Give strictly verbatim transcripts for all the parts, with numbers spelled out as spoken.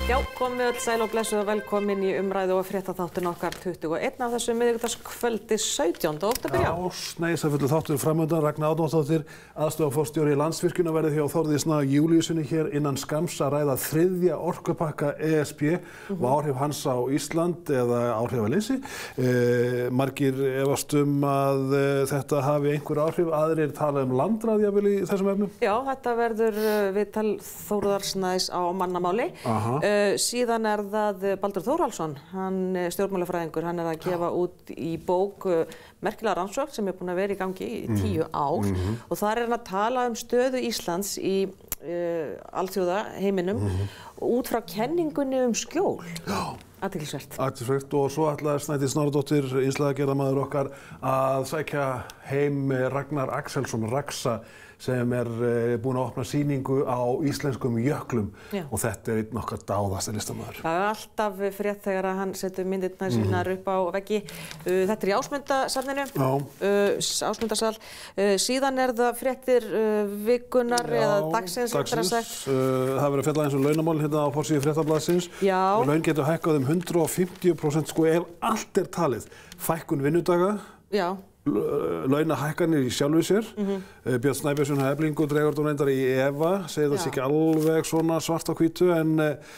Já, komið öll sæl og blessuð og velkomin í umræðu og fréttaþáttin okkar tuttugu og eitt af þessu miðvikudagskvöldi sautjánda október. Já, snæsafullu þáttur framöndan, Ragna Árnadóttir, aðstoðarforstjóri Landsvirkjunar verður hjá Þórði Sná Júlíussyni hér innan skamms að ræða þriðja orkupakka E S B mm-hmm. og áhrif hans á Ísland eða áhrifaleysi. Eh, margir efast um að eh, þetta hafi einhver áhrif, aðrir tala um landráð jafnvel í þessum efnum. Já, þetta verður viðtal Þórðar Snæs á mannamáli. Uh, síðan er það Baldur Þórhallsson, hann stjórnmálafræðingur, hann er að gefa út í bók uh, merkilega rannsókn sem er búin að vera í gangi í tíu ár mm-hmm. og þar er hann að tala um stöðu Íslands í uh, alþjóða heiminum mm-hmm. út frá kenningunni um skjól. Já. Athyglisvert. Athyglisvert og svo ætlaði Snædís Snorradóttir, innslagagerðarmaður okkar, að sækja heim Ragnar Axelsson, Raxa, sem er uh, búinn að opna sýningu á íslenskum jöklum Já. Og þetta er einn okkar dáðasti listamaður. Það er alltaf frétt þegar að hann setur myndirnar sínar upp á veggi. Uh, þetta er í Ásmundarsafninu, uh, Ásmundarsal. Uh, síðan er það fréttir uh, vikunar Já, eða dagsins. dagsins. Uh, það verður að fjalla eins og launamál hérna á forsíðu Fréttablaðsins. Og laun getur hækkað um hundrað og fimmtíu prósent sko ef allt er talið. Fækkun vinnudaga. Já. Launahækkanir í sjálfu sér. Mm-hmm. Björn Snæbjörnsson Eflingu dregur þú reyndar í efa, segir það sé ekki alveg svona svart á hvítu, en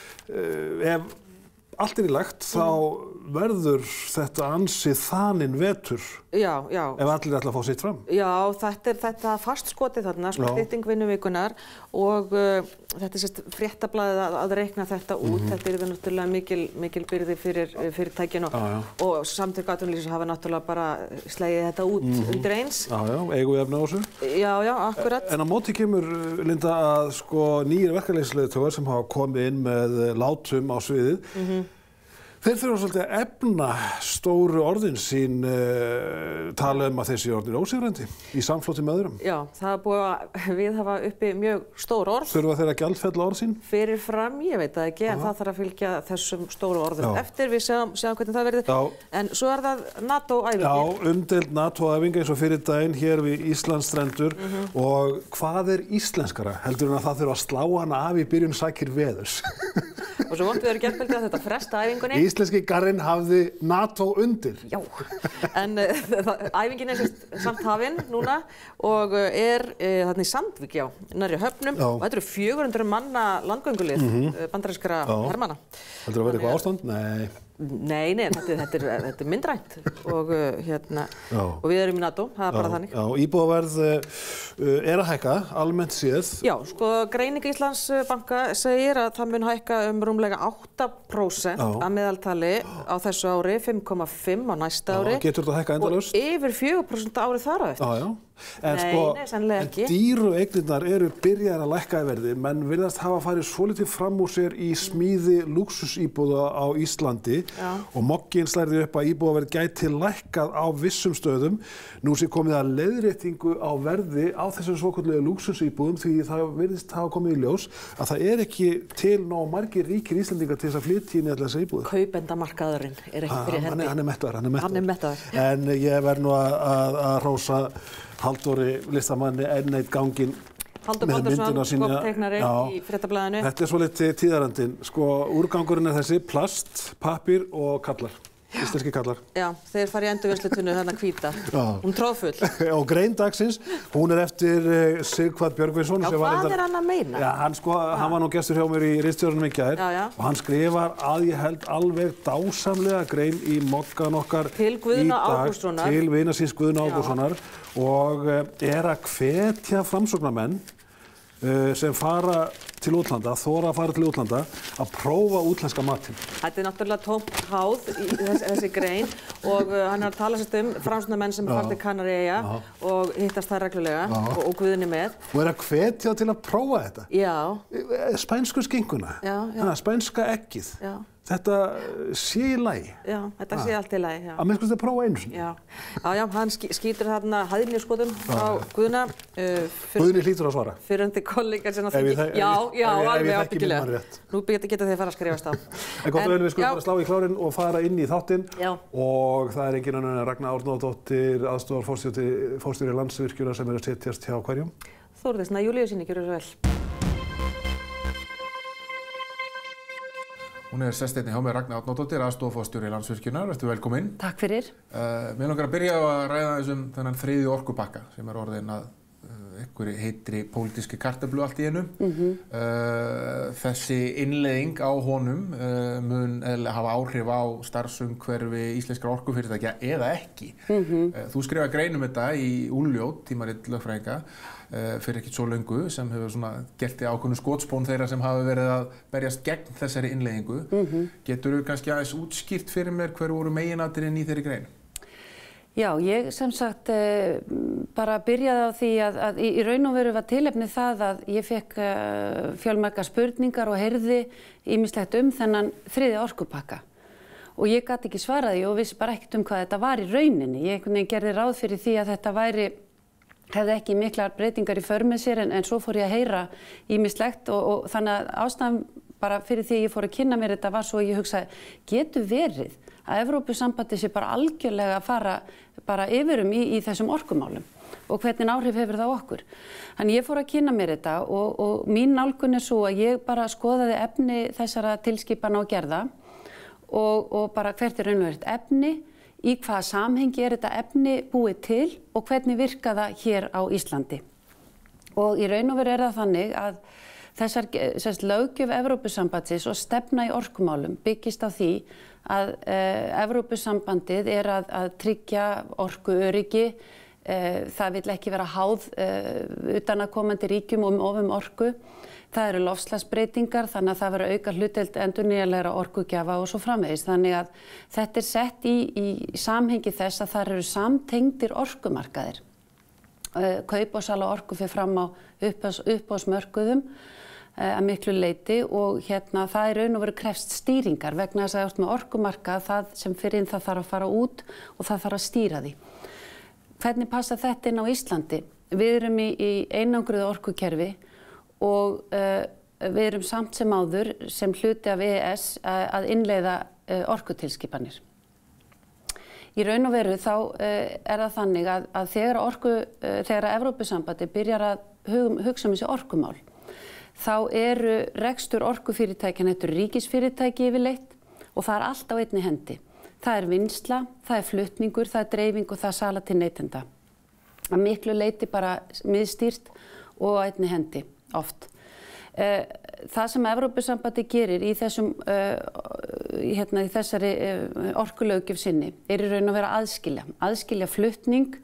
uh, ef allt er í lagt mm-hmm. þá verður þetta ansið þaninn vetur. Já, já. Ef allir ætla að fá sitt fram. Já, þetta er þetta fast skotið þarna, stytting vinnuvikunnar og uh, þetta er sérst fréttablaðið að, að reikna þetta út. Mm-hmm. Þetta er það náttúrulega mikil, mikil byrði fyrir fyrirtækin og, og samtök atvinnulífsins hafa náttúrulega bara slegið þetta út mm-hmm. undir eins. Já, já, eigum við efni á þessu. Já, já, akkurat. En á móti kemur, Linda, að sko nýir verkalýðsleiðtogar sem hafa komið inn með látum á sviðið. Mm-hmm. Þeir þurfa svolítið að efna stóru orðin sín, uh, tala um að þessi orðin er ósigrandi í samfloti með öðrum. Já, það er búið að viðhafa uppi mjög stór orð. Þurfa þeir að gjaldfella orð sín? Fyrir fram, ég veit það ekki, Aha. en það þarf að fylgja þessum stóru orðum Já. Eftir. Við sjáum, sjáum hvernig það verður. Já. En svo er það NATO-æfingin. Já, umdeild NATO-æfing eins og fyrir daginn hér við Íslandsstrendur mm-hmm. og hvað er íslenskara? Heldur en að það þurfa að slá hana af í byrjun sækir veðurs. Og svo vonum við að gærkvöldi að þetta fresta æfingunni. Íslenski garinn hafði NATO undir. Já, en uh, æfingin er sérst samt hafin núna og uh, er uh, þarna í Sandvík, já, nærri höfnum já. Og þetta eru fjögur hundruð manna landgöngulið mm-hmm. uh, bandarískra hermanna. Heldur það að vera eitthvað ástand? Nei. Nei, nei, þetta, þetta, er, þetta er myndrænt og, uh, hérna, og við erum í NATO, það er bara já, þannig. Já, íbúðaverð uh, er að hækka, almennt séð. Já, sko, Greining Íslandsbanka segir að það mun hækka um rúmlega átta prósent að meðaltali á þessu ári, fimm komma fimm á næsta ári. Já, getur þetta hækka endalaust? Og yfir fjögur prósent árið þar á eftir. Já, já. En nei, sko, nei, en dýru eignirnar eru byrjar að lækka í verði, menn virðast hafa farið svolítið fram úr sér í smíði lúxusíbúða á Íslandi Já. Og mogginn slærði upp að íbúðaverð gæti lækkað á vissum stöðum. Nú sé komið að leiðréttingu á verði á þessum svokölluðu lúxusíbúðum því það virðist hafa komið í ljós að það er ekki til nóg margir ríkir Íslendingar til þess að flytja inn í allar þessar íbúðir. Kaupendamarkaðurinn er ekki fyrir hendi. Hann er mettaður, hann er mettaður. Hann er mettaður. En ég verð nú að, að, að hrósa Halldóri listamanni enn eitt ganginn Halldór Baldursson, skopteiknari í Fréttablaðinu. Þetta er svolítið tíðarandinn. Sko, úrgangurinn er þessi, plast, pappír og kallar. Íslenski kallar. Já, þeir fara í endurvinnslutunnu þarna hvíta. Hún tróðfull. Og grein dagsins, hún er eftir uh, Sighvat Björgvinsson. Já, hvað er hann að meina? Já, hann, sko, hann var nú gestur hjá mér í ritstjórnum í gær og hann skrifar að ég held alveg dásamlega grein í mokkan okkar til Guðna Ágústssonar. Til vina síns Guðna Ágústssonar og uh, er að hvetja framsóknarmenn uh, sem fara til útlanda, þora að fara til útlanda, að prófa útlenska matinn. Þetta er náttúrulega tómt háð í þessi, þessi grein og uh, hann er að tala sérst um framsóknarmenn sem fara til Kanaríeyja og hittast það reglulega og, og Guðni með. Og er að hvetja til að prófa þetta. Já. Spænsku skinkuna, já, já. Ha, spænska eggið. Já. Þetta sé í lagi. Já, þetta sé allt í lagi, já. Að minnst að prófa einu sinni. Já, já, já hann skýtur þarna hæðniskotum á Guðna. Uh, Guðni hlýtur að svara. Fyrrandi kollegar sem að þekki. Já, já, alveg ábyggilega. Nú geta þeir fara að skrifast á. En gott og vel, við skulum bara slá í klárinn og fara inn í þáttinn. Já. Og það er engin annar en Ragna Árnadóttir, aðstoðarforstjóri Landsvirkjunar sem er að setjast hjá hverjum. Þórði Sná Júlíussyni, gjörðu svo vel. Hún er sest einnig hjá með Ragna Árnadóttir, aðstoðarforstjóri Landsvirkjunar. Vertu velkomin. Takk fyrir. Uh, mér langar að byrja á að ræða þessum þennan þriðju orkupakka sem er orðin að uh, einhverju heitri pólitíski kartöflu allt í einu. Mm-hmm. uh, þessi innleiðing á honum uh, mun eða hafa áhrif á starfsumhverfi íslenskra orkufyrirtækja eða ekki. Mm-hmm. uh, þú skrifa grein um þetta í Úlfljót, tímarit lögfræðinga. Uh, fyrir ekkert svo löngu sem hefur svona gert í ákveðnu skotspón þeirra sem hafa verið að berjast gegn þessari innleiðingu. Mm-hmm. Getur þú kannski aðeins útskýrt fyrir mér hver voru meginatriðin í þeirri grein? Já, ég sem sagt uh, bara byrjaði á því að, að í, í raun og veru var tilefni það að ég fekk uh, fjölmargar spurningar og heyrði ýmislegt um þennan þriðja orkupakka. Og ég gat ekki svaraði og vissi bara ekkert um hvað þetta var í rauninni. Ég einhvern veginn gerði ráð fyrir því að þetta væri hefði ekki miklar breytingar í för með sér en, en svo fór ég að heyra ýmislegt og, og þannig að ástæðan bara fyrir því að ég fór að kynna mér þetta var svo að ég hugsaði getur verið að Evrópusambandið sé bara algjörlega að fara bara yfirum í, í þessum orkumálum og hvernig áhrif hefur það okkur. Þannig ég fór að kynna mér þetta og, og mín nálgun er svo að ég bara skoðaði efni þessara tilskipana og gerða og, og bara hvert er raunverulegt efni, í hvaða samhengi er þetta efni búið til og hvernig virka það hér á Íslandi. Og í raun og veru er það þannig að þessar sérst, löggjöf Evrópusambandsins og stefna í orkumálum byggist á því að eh, Evrópusambandið er að, að tryggja orkuöryggi, eh, það vill ekki vera háð eh, utanaðkomandi ríkjum og ofum orku. Það eru loftslagsbreytingar, þannig að það verður auka hlutdeild endurnýjanlegra orkugjafa og svo framvegis. Þannig að þetta er sett í, í samhengi þess að það eru samtengdir orkumarkaðir. Kaup og sala orku fyrir fram á uppboðsmörkuðum að miklu leyti og hérna það er raun og veru krefst stýringar vegna þess að það er með orkumarkað það sem fyrir inn það þarf að fara út og það þarf að stýra því. Hvernig passa þetta inn á Íslandi? Við erum í, í einangruðu orkukerfi og uh, við erum samt sem áður sem hluti af E E S uh, að innleiða uh, orkutilskipanir. Í raun og veru þá uh, er það þannig að, að þegar, orku, uh, þegar Evrópusambandi byrjar að hug, hugsa um þessi orkumál, þá eru rekstur orkufyrirtækjan þetta ríkisfyrirtæki yfirleitt og það er allt á einni hendi. Það er vinnsla, það er flutningur, það er dreifing og það er sala til neytenda. Að miklu leyti bara miðstýrt og á einni hendi. Oft. Það sem Evrópusambandi gerir í, þessum, hérna, í þessari orkulöggjöf sinni er í raun að vera aðskilja. Aðskilja flutning,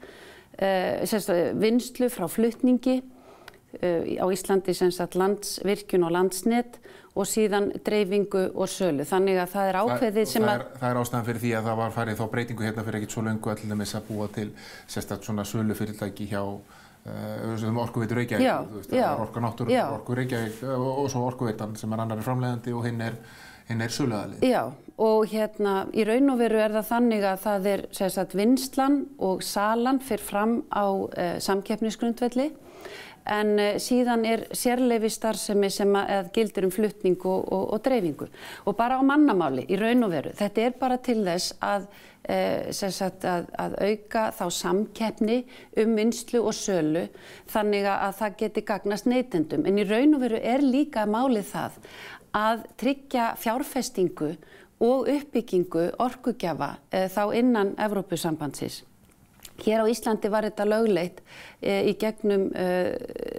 vinnslu frá flutningi á Íslandi sem sagt Landsvirkjun og Landsnet og síðan dreifingu og sölu. Þannig að það er ákveðið sem að... Það er ástæðan fyrir því að það var farið þá breytingu hérna fyrir ekkert svo löngu allir með þess að búa til sérstakt svona sölu fyrirtæki hjá um Orkuveitu Reykjavík, já, þú veist, það er Orka Náttúru, Orku Reykjavík og svo Orkuveitan sem er annarri framleiðandi og hinn er, hinn er söluaðili. Já, og hérna í raun og veru er það þannig að það er sem sagt vinslan og salan fyrir fram á uh, samkeppnisgrundvelli en uh, síðan er sérleyfisstarfsemi sem að gildir um flutning og, og, og dreifingu. Og bara á mannamáli í raun og veru, þetta er bara til þess að Eh, sagt, að, að auka þá samkeppni um vinnslu og sölu þannig að það geti gagnast neytendum. En í raun og veru er líka málið það að tryggja fjárfestingu og uppbyggingu orkugjafa eh, þá innan Evrópusambandsins. Hér á Íslandi var þetta lögleitt eh, í gegnum eh,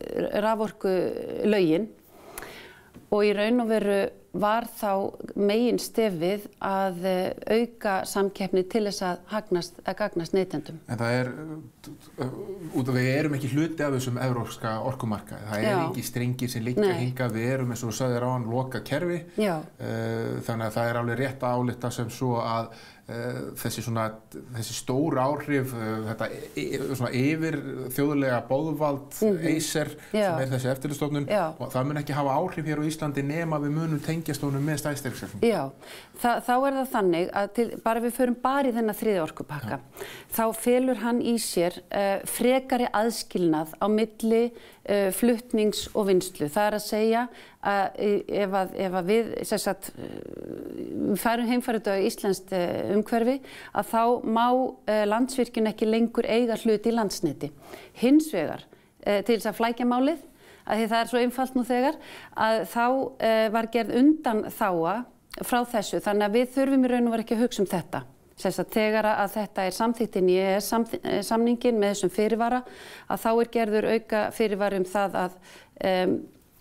raforkulögin og í raun og veru var þá megin stefið að auka samkeppni til þess að, hagnast, að gagnast neytendum. En það er, út af við erum ekki hluti af þessum evrópska orkumarkaði. Það er ekki strengir sem liggja hingað, við erum eins og þú sagðir á hann loka kerfi. Já. Þannig að það er alveg rétt að álita sem svo að þessi svona, þessi stór áhrif, þetta svona yfir þjóðlega bóðvald, mm-hmm. Acer, Já. Sem er þessi eftirlitsstofnun, og það mun ekki hafa áhrif hér á Íslandi nema við munum tengjast honum með stæðstyrksefnum. Já, Þa, þá er það þannig að til, bara við förum bara í þennan þriðja orkupakka, Já. Þá felur hann í sér uh, frekari aðskilnað á milli uh, flutnings og vinnslu. Það er að segja að ef að, ef að við sagt, færum heimfæriðu á íslenskt umhverfi að þá má Landsvirkjun ekki lengur eiga hlut í Landsneti. Hins vegar til þess að flækja málið, að því það er svo einfalt nú þegar, að þá var gerð undanþága frá þessu, þannig að við þurfum í raun og veru ekki að hugsa um þetta. Sérstætt þegar að þetta er samþykkt inn í E E S-samningin með þessum fyrirvara, að þá er gerður auka fyrirvari um það að, um,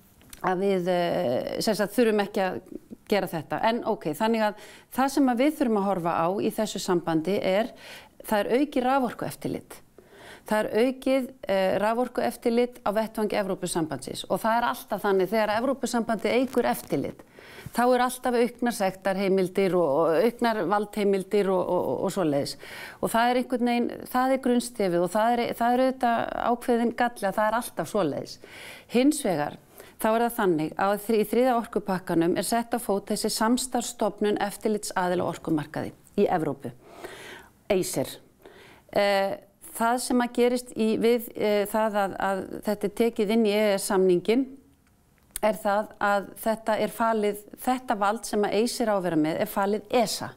að við sérstætt þurfum ekki að gera þetta. En ok, þannig að það sem að við þurfum að horfa á í þessu sambandi er, það er aukið raforkueftirlit. Það er aukið uh, raforkueftirlit á vettvangi Evrópusambandsins og það er alltaf þannig þegar Evrópusambandi eykur eftirlit. Þá er alltaf auknar sektarheimildir og, og auknar valdheimildir og, og, og svoleiðis. Og það er einhvern veginn, það er grunnstefið og það er, það er auðvitað ákveðin galli að það er alltaf svoleiðis. Hins vegar, þá er það þannig að í þriðja orkupakkanum er sett á fót þessi samstarfsstofnun eftirlitsaðila á orkumarkaði í Evrópu, ACER. Uh, það sem að gerist í, við uh, það að, að þetta er tekið inn í E E S-samningin er það að þetta er falið, þetta vald sem að ACER á að vera með er falið ESA,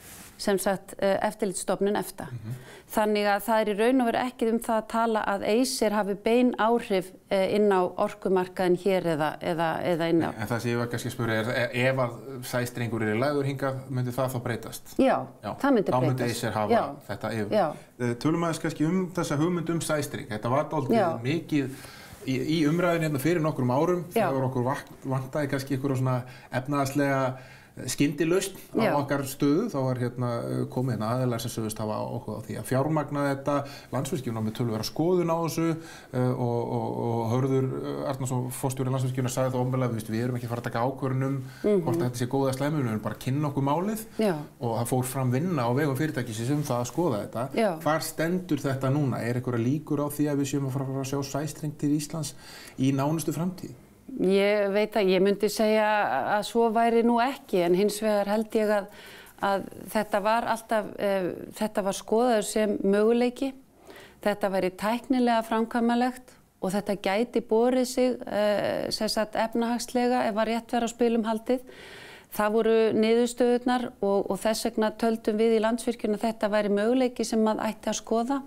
sem sagt eftirlitsstofnun EFTA. Mm-hmm. Þannig að það er í raun og veru ekki um það að tala að ACER hafi bein áhrif inn á orkumarkaðin hér eða, eða, eða inn á. En það sem ég var kannski að spyrja er, ef að sæstrengur er lagður hingað, myndi það þá breytast? Já, Já. það myndi breytast. Þá myndi ACER hafa Já. Þetta yfir. Já. Tölum aðeins kannski um þessa hugmynd um sæstreng. Þetta var dálítið mikið Í, í umræðinu hérna fyrir nokkrum árum, þegar okkur vantaði kannski einhverja svona efnahagslega skyndilausn á okkar stöðu, þá var hérna komið hérna aðilar sem sögðust hafa áhuga á því að fjármagna þetta. Landsvirkjun var með töluvera skoðun á þessu og, og, og Hörður Arnarsson, forstjóri Landsvirkjunar, sagði það ómögulega, við erum ekki að fara að taka ákvörðun um mm-hmm. hvort þetta sé góða slæmi, við erum bara að kynna okkur málið Já. Og það fór fram vinna á vegum fyrirtækisins um það að skoða þetta. Já. Hvar stendur þetta núna? Er einhverja líkur á því að við séum að fara að sjá sæstreng til Íslands í nánustu framtíð? Ég veit að ég myndi segja að svo væri nú ekki, en hins vegar held ég að, að þetta var alltaf, uh, þetta var skoðaður sem möguleiki, þetta væri tæknilega framkvæmanlegt og þetta gæti borið sig uh, sem sagt efnahagslega ef að rétt vera á spilum haldið. Það voru niðurstöðurnar og, og þess vegna töldum við í Landsvirkjun að þetta væri möguleiki sem að ætti að skoða.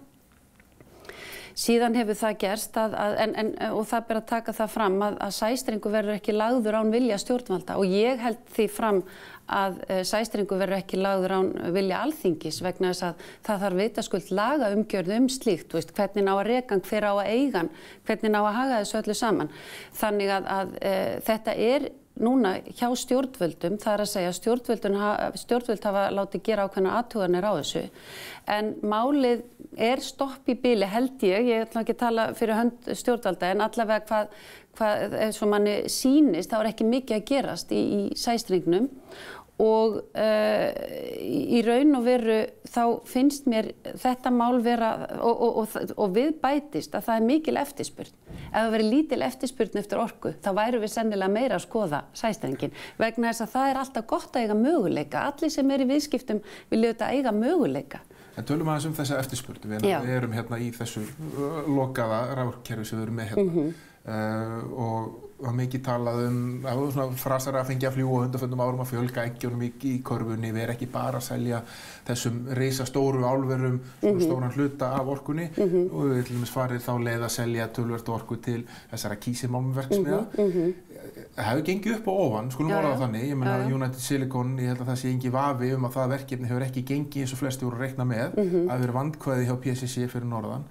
Síðan hefur það gerst að, að, en, en, og það ber að taka það fram að, að sæstrengur verður ekki lagður án vilja stjórnvalda og ég held því fram að uh, sæstrengur verður ekki lagður án vilja alþingis vegna þess að það þarf vitaskuld laga umgjörð um slíkt, veist, hvernig ná að rekan, hver á að eigan, hvernig ná að haga þessu öllu saman. Þannig að, að uh, þetta er núna hjá stjórnvöldum, það er að segja stjórnvöld hafa látið gera ákveðnar athuganir á þessu, en málið er stopp í bili held ég, ég ætla ekki að tala fyrir hönd stjórnvalda, en allavega hvað, hvað eins og manni sýnist, þá er ekki mikið að gerast í, í sæstrengnum og uh, í raun og veru þá finnst mér þetta mál vera og, og, og, og við bætist að það er mikil eftirspurn. Ef það veri lítil eftirspurn eftir orku, þá væru við sennilega meira að skoða sæstrenginn vegna þess að það er alltaf gott að eiga möguleika. Allir sem er í viðskiptum vilja auðvitað eiga möguleika. En tölum aðeins um þessa eftirspurn. Við, við erum hérna í þessu lokaða raforkukerfi sem við erum með hérna. Mm-hmm. Uh, og það mikið talað um það var svona frasar að fengja að fljúga á undanförnum árum að fjölga eggjunum í, í körfunni, við erum ekki bara að selja þessum risastóru álverum svona mm-hmm. stóran hluta af orkunni mm-hmm. og við til dæmis farið þá leið að selja töluvert orku til þessara kísilmálmverksmiðja. Mm-hmm. Það hefur gengið upp og ofan, skulum orða það þannig, ég meina ja, ja. United Silicon, ég held að það sé engin vafi um að það verkefni hefur ekki gengið eins og flesti voru að reikna með, mm-hmm. að vera vandkvæði hjá P C C fyrir norðan.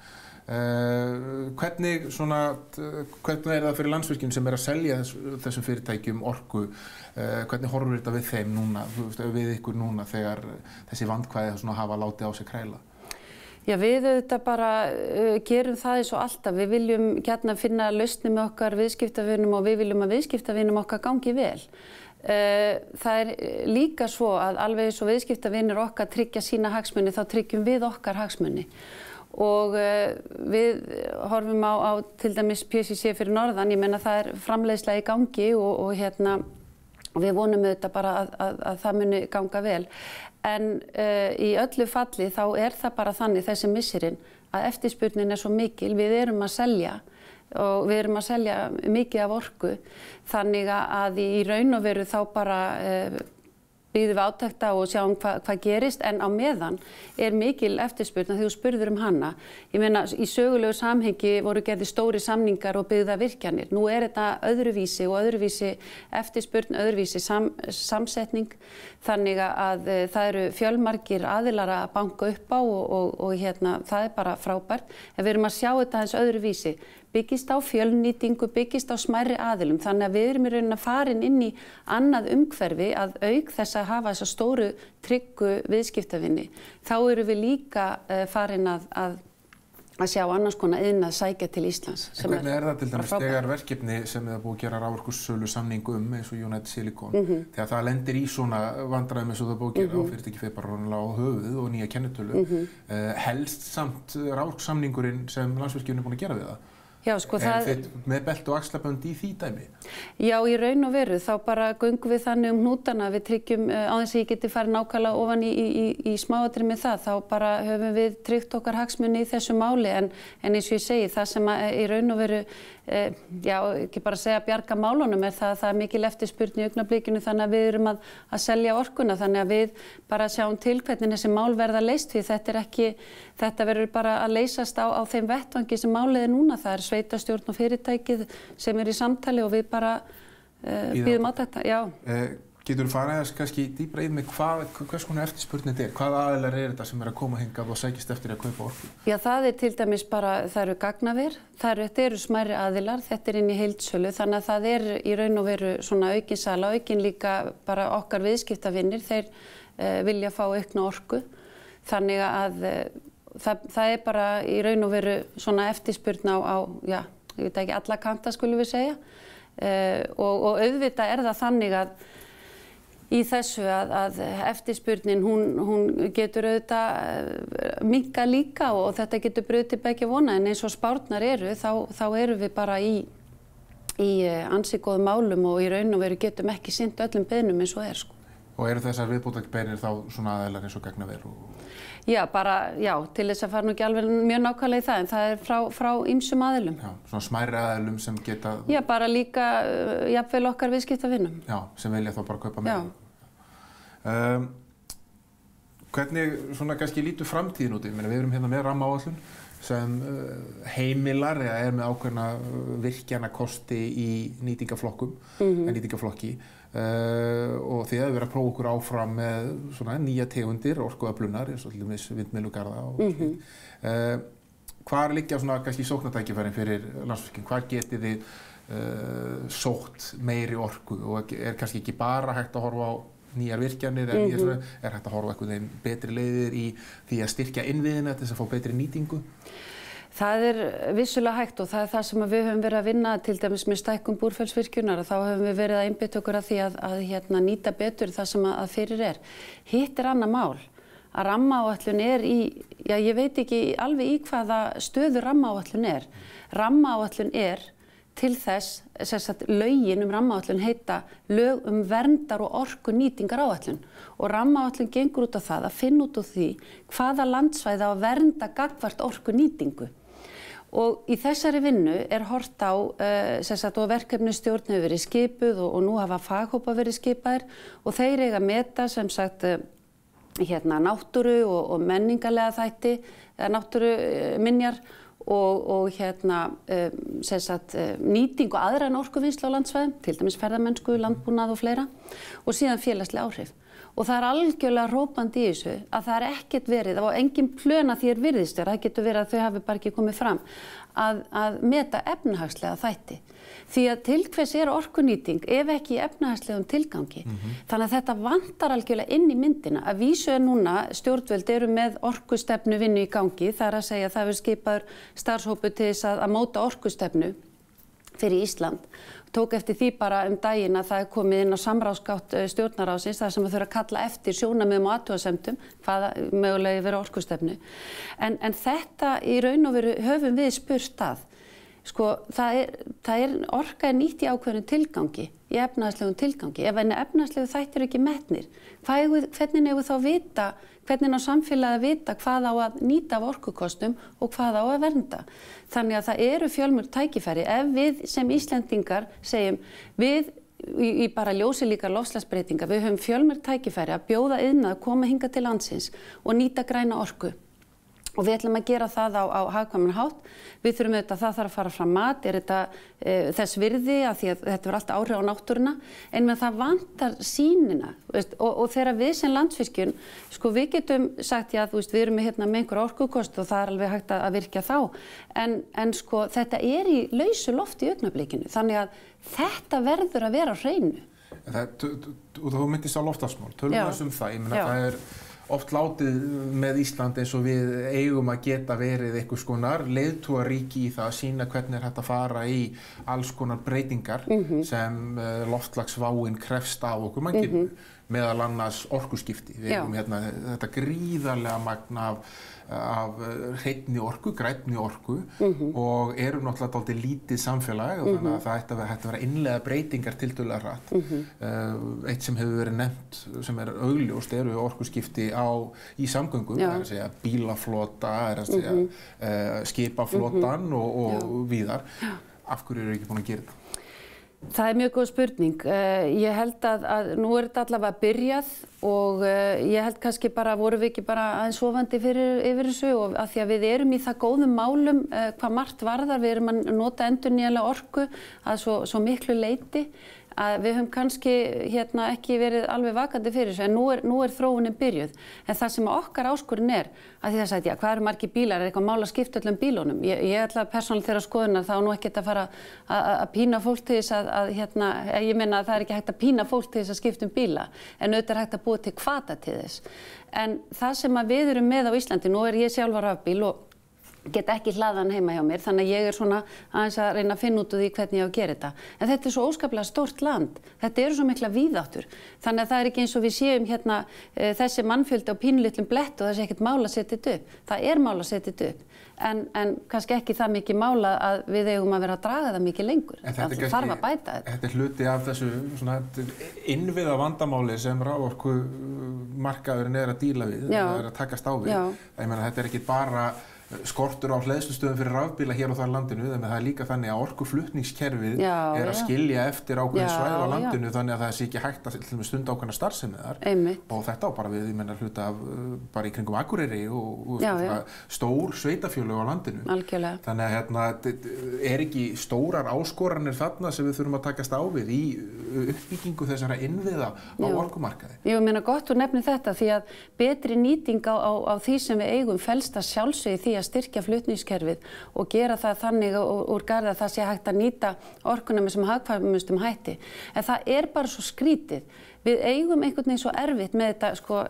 Uh, hvernig, svona, hvernig er það fyrir Landsvirkjun sem er að selja þess, þessum fyrirtækjum orku, uh, hvernig horfir þetta við þeim núna, við ykkur núna þegar þessi vandkvæði svona hafa látið á sig kræla? Já, við auðvitað bara uh, gerum það eins og alltaf, við viljum gjarna finna lausnir með okkar viðskiptavinum og við viljum að viðskiptavinum okkar gangi vel. Uh, það er líka svo að alveg eins og viðskiptavinir okkar tryggja sína hagsmuni, þá tryggjum við okkar hagsmuni. Og uh, við horfum á, á til dæmis P C C fyrir norðan, ég meina það er framleiðsla í gangi og, og hérna við vonum auðvitað bara að, að, að það muni ganga vel. En uh, í öllu falli þá er það bara þannig þessi missirinn að eftirspurnin er svo mikil, við erum að selja og við erum að selja mikið af orku þannig að í raun og veru þá bara uh, býðum við átekta og sjáum hva, hvað gerist, en á meðan er mikil eftirspurn þegar þú spurður um hana. Ég meina, í sögulegu samhengi voru gerði stóri samningar og byggða virkjanir. Nú er þetta öðruvísi og öðruvísi eftirspurn, öðruvísi sam, samsetning, þannig að e, það eru fjölmargir aðilar að banka upp á og, og, og hérna, það er bara frábært. En við erum að sjá þetta eins öðruvísi. Byggist á fjölnýtingu, byggist á smærri aðilum. Þannig að við erum í rauninni að farin inn í annað umhverfi að auk þess að hafa þessa stóru tryggu viðskiptavinni. Þá eru við líka uh, farin að, að, að sjá annars konar iðnað sækja til Íslands. En hvernig er, er það til dæmis þegar verkefni sem er búið að gera raforkusölu samning um eins og United Silicon, mm -hmm. þegar það lendir í svona vandræðum eins og það búið að gera mm -hmm. á fyrirtæki fyrir bara á höfuðið og nýja kennitölu, mm -hmm. uh, helst samt raforkusamningurinn sem Landsvirkjun er búin að gera við það? Já, sko, er það... þið með belti og axlabönd í því dæmi? Já, í raun og veru, þá bara göngum við þannig um hnútana, við tryggjum, á þess að ég geti farið nákvæmlega ofan í, í, í smáatriði með það, þá bara höfum við tryggt okkar hagsmuni í þessu máli, en, en eins og ég segi, það sem að, í raun og veru, e, já, ekki bara segja bjarga málunum, er það að það er mikil eftirspurn í augnablikinu, þannig að við erum að, að selja orkuna, þannig að við bara sjáum til hvernig þessi mál verða leyst, því þetta er ekki, þetta verður bara að leysast á, á þeim vettvangi sem málið er núna, það er sveitastjórn og fyrirtækið sem er í samtali og við bara uh, býðum á þetta, já. Uh, getur þú farið aðeins kannski dýpra yfir með hvað, hvers konar eftirspurnin þetta er? Hvaða aðilar er þetta sem er að koma hingað og sækist eftir að kaupa orku? Já, það er til dæmis bara, það eru gagnaver, það eru, þetta eru smærri aðilar, þetta er inn í heildsölu, þannig að það er í raun og veru svona aukin sala, aukin líka bara okkar viðskiptavinnir, þeir uh, vilja fá aukna orku, þannig að uh, Það, það er bara í raun og veru svona eftirspurn á, á já, ég veit ekki, alla kanta skulum við segja uh, og, og auðvitað er það þannig að í þessu að, að eftirspurnin hún, hún getur auðvitað minnka líka og, og þetta getur brutið begge vona, en eins og spárnar eru þá, þá eru við bara í, í ansi góðum málum og í raun og veru getum ekki sinnt öllum beiðnum eins og er sko. Og eru þessar viðbótarbeiðnir þá svona aðeinar eins og gagnaver? Og... Já, bara, já, til þess að fara nú ekki alveg mjög nákvæmlega í það, en það er frá, frá ýmsum aðilum. Já, svona smærri aðilum sem geta... Já, bara líka, uh, jafnvel okkar viðskiptavinnum. Já, sem vilja þá bara kaupa meira. Já. Um, hvernig, svona kannski lítur framtíðin út? Ég meina, við erum hérna með rammaáætlun sem uh, heimilar eða er með ákveðna virkjanakosti í nýtingaflokkum, mm-hmm. nýtingaflokki. Uh, og þið hefur verið að prófa okkur áfram með svona nýja tegundir orkuöflunar eins og til dæmis vindmyllugarða og mm -hmm. uh, hvar liggja svona kannski sóknartækifærin fyrir Landsvirkjun? Hvar getið þið uh, sótt meiri orku og er kannski ekki bara hægt að horfa á nýjar virkjanir mm -hmm. en er hægt að horfa eitthvað þeim betri leiðir í því að styrkja innviðina til þess að fá betri nýtingu? Það er vissulega hægt og það er það sem við höfum verið að vinna til dæmis með stækkun Búrfellsvirkjunar og þá höfum við verið að einbeita okkur að því að, að hérna, nýta betur það sem að, að fyrir er. Hitt er annað mál að rammaáætlun er í, já ég veit ekki alveg í hvaða stöðu rammaáætlun er. Rammaáætlun er til þess, þess að lögin um rammaáætlun heita lög um verndar og orku nýtingar áætlun og rammaáætlun gengur út á það að finna út úr því hvaða landsvæði á að vernda gagnvart orku nýtingu. Og í þessari vinnu er hort á uh, sagt, og verkefnastjórn hefur verið skipuð og, og nú hafa faghópa verið skipaðir og þeir eiga að meta sem sagt uh, hérna, náttúru og, og menningarlega þætti, eða náttúru uh, minjar og, og hérna, uh, sem sagt, uh, nýting og aðra en orkuvinnslu á landsvæðum, til dæmis ferðamennsku, landbúnað og fleira og síðan félagsleg áhrif. Og það er algjörlega hrópandi í þessu að það er ekkert verið og engin plön að því er virðist vera, það getur verið að þau hafi bara ekki komið fram, að, að meta efnahagslega þætti. Því að til hvers er orkunýting ef ekki í efnahagslegum tilgangi. Mm-hmm. Þannig að þetta vantar algjörlega inn í myndina. Að vísu er núna stjórnvöld eru með orkustefnu vinnu í gangi, það er að segja að það er skipaður starfshópur til þess að, að móta orkustefnu fyrir Ísland. Tók eftir því bara um daginn að það er komið inn á samráðsgátt stjórnarráðsins þar sem það þurfa að kalla eftir sjónarmiðum og athugasemdum hvaða mögulega verið orkustefnu. En, en þetta í raun og veru höfum við spurt að. Sko, það er, það er orka er nýtt í ákveðnum tilgangi, í efnahagslegum tilgangi. Ef en efnahagslegu þættir ekki metnir, hvað, hvernig eigum þá vita, hvernig á samfélagi að vita hvað á að nýta af orkukostum og hvað á að vernda. Þannig að það eru fjölmörg tækifæri. Ef við sem Íslendingar segjum, við í, í bara ljósi líka loftslagsbreytinga, við höfum fjölmörg tækifæri að bjóða iðnað að koma hingað til landsins og nýta græna orku. Og við ætlum að gera það á, á hagkvæman hátt. Við þurfum auðvitað að það þarf að fara fram mat, er þetta e, þess virði að því að þetta verður alltaf áhrif á náttúruna, en með það vantar sýnina, veist, og, og þegar við sem Landsvirkjun, sko við getum sagt, já, þú veist, við erum hérna með einhver orkukost og það er alveg hægt að virkja þá, en, en sko þetta er í lausu lofti í augnablikinu, þannig að þetta verður að vera á hreinu. Það, og þú myndist á loftslagsmál, tölum við um það, ég meina það er oft látið með Ísland eins og við eigum að geta verið einhvers konar leiðtogaríki í það að sýna hvernig er hægt að fara í alls konar breytingar mm-hmm. sem loftslagsváin krefst af okkur mannkyninu, mm-hmm. meðal annars orkuskipti. Við eigum hérna þetta gríðarlega magn af, af hreinni orku, grænni orku mm-hmm. og erum náttúrulega dálítið lítið samfélag og þannig að það ætti að vera, ætti að vera innleiða breytingar tiltölulega hratt. Mm-hmm. uh, eitt sem hefur verið nefnt, sem er augljóst, eru orkuskipti á, í samgöngum, það er að segja bílaflota, er að segja mm-hmm. uh, skipaflotan mm-hmm. og, og víðar. Af hverju eru ekki búin að gera þetta? Það er mjög góð spurning. Ég held að, að nú er þetta allavega byrjað og ég held kannski bara, vorum við ekki bara aðeins sofandi fyrir yfir þessu og að því að við erum í það góðum málum hvað margt varðar, við erum að nota endurnýjanlega orku að svo, svo miklu leyti að við höfum kannski hérna ekki verið alveg vakandi fyrir þessu en nú er, nú er þróunin byrjuð. En það sem okkar áskorun er, að því að segja, hvað eru margir bílar, er eitthvað mál að skipta öllum bílunum? Ég, ég ætla persónulega þeirra skoðunar þá nú ekki að fara að, að pína fólk til þess að, að hérna, ég meina að það er ekki hægt að pína fólk til þess að skipta um bíla, en auðvitað er hægt að búa til hvata til þess. En það sem að við erum með á Íslandi, nú er ég sjálf á rafbíl og get ekki hlaðan heima hjá mér, þannig að ég er svona aðeins að reyna að finna út úr því hvernig ég á að gera þetta. En þetta er svo óskaplega stórt land, þetta eru svo mikla víðáttur, þannig að það er ekki eins og við séum hérna e, þessi mannfjöldi á pínlitlum blett og það sé ekkert mál að setja þetta upp. Það er mál að setja þetta upp, en, en kannski ekki það mikið mála að við eigum að vera að draga það mikið lengur. Það þarf að bæta þetta. Þetta er hluti af þessu svona innviða vandamáli sem raforkumarkaðurinn er að díla við, er að takast á við. Ég meina, þetta er ekki bara skortur á hleðslustöðum fyrir rafbíla hér og þar landinu, þannig að það er líka þannig að orkuflutningskerfið já, er að skilja eftir ákveðin svæði á landinu já. Þannig að það sé ekki hægt að til dæmis stunda ákveðna starfsemi þar. Einmitt. Og þetta á bara við, ég menna hluta af bara í kringum Akureyri og, og já, já. Stór sveitafjölög á landinu. Algjörlega. Þannig að hérna, er ekki stórar áskoranir þarna sem við þurfum að takast á við í uppbyggingu þessara innviða á orkumarkaði? Ég meina gott úr nefni þetta því að betri nýting á, á, á því sem við eigum felst að sjálfsögðu því að styrkja flutningskerfið og gera það þannig úr garði að það sé hægt að nýta orkuna með sem hagkvæmustum hætti. En það er bara svo skrítið. Við eigum einhvern veginn svo erfitt með þetta, sko,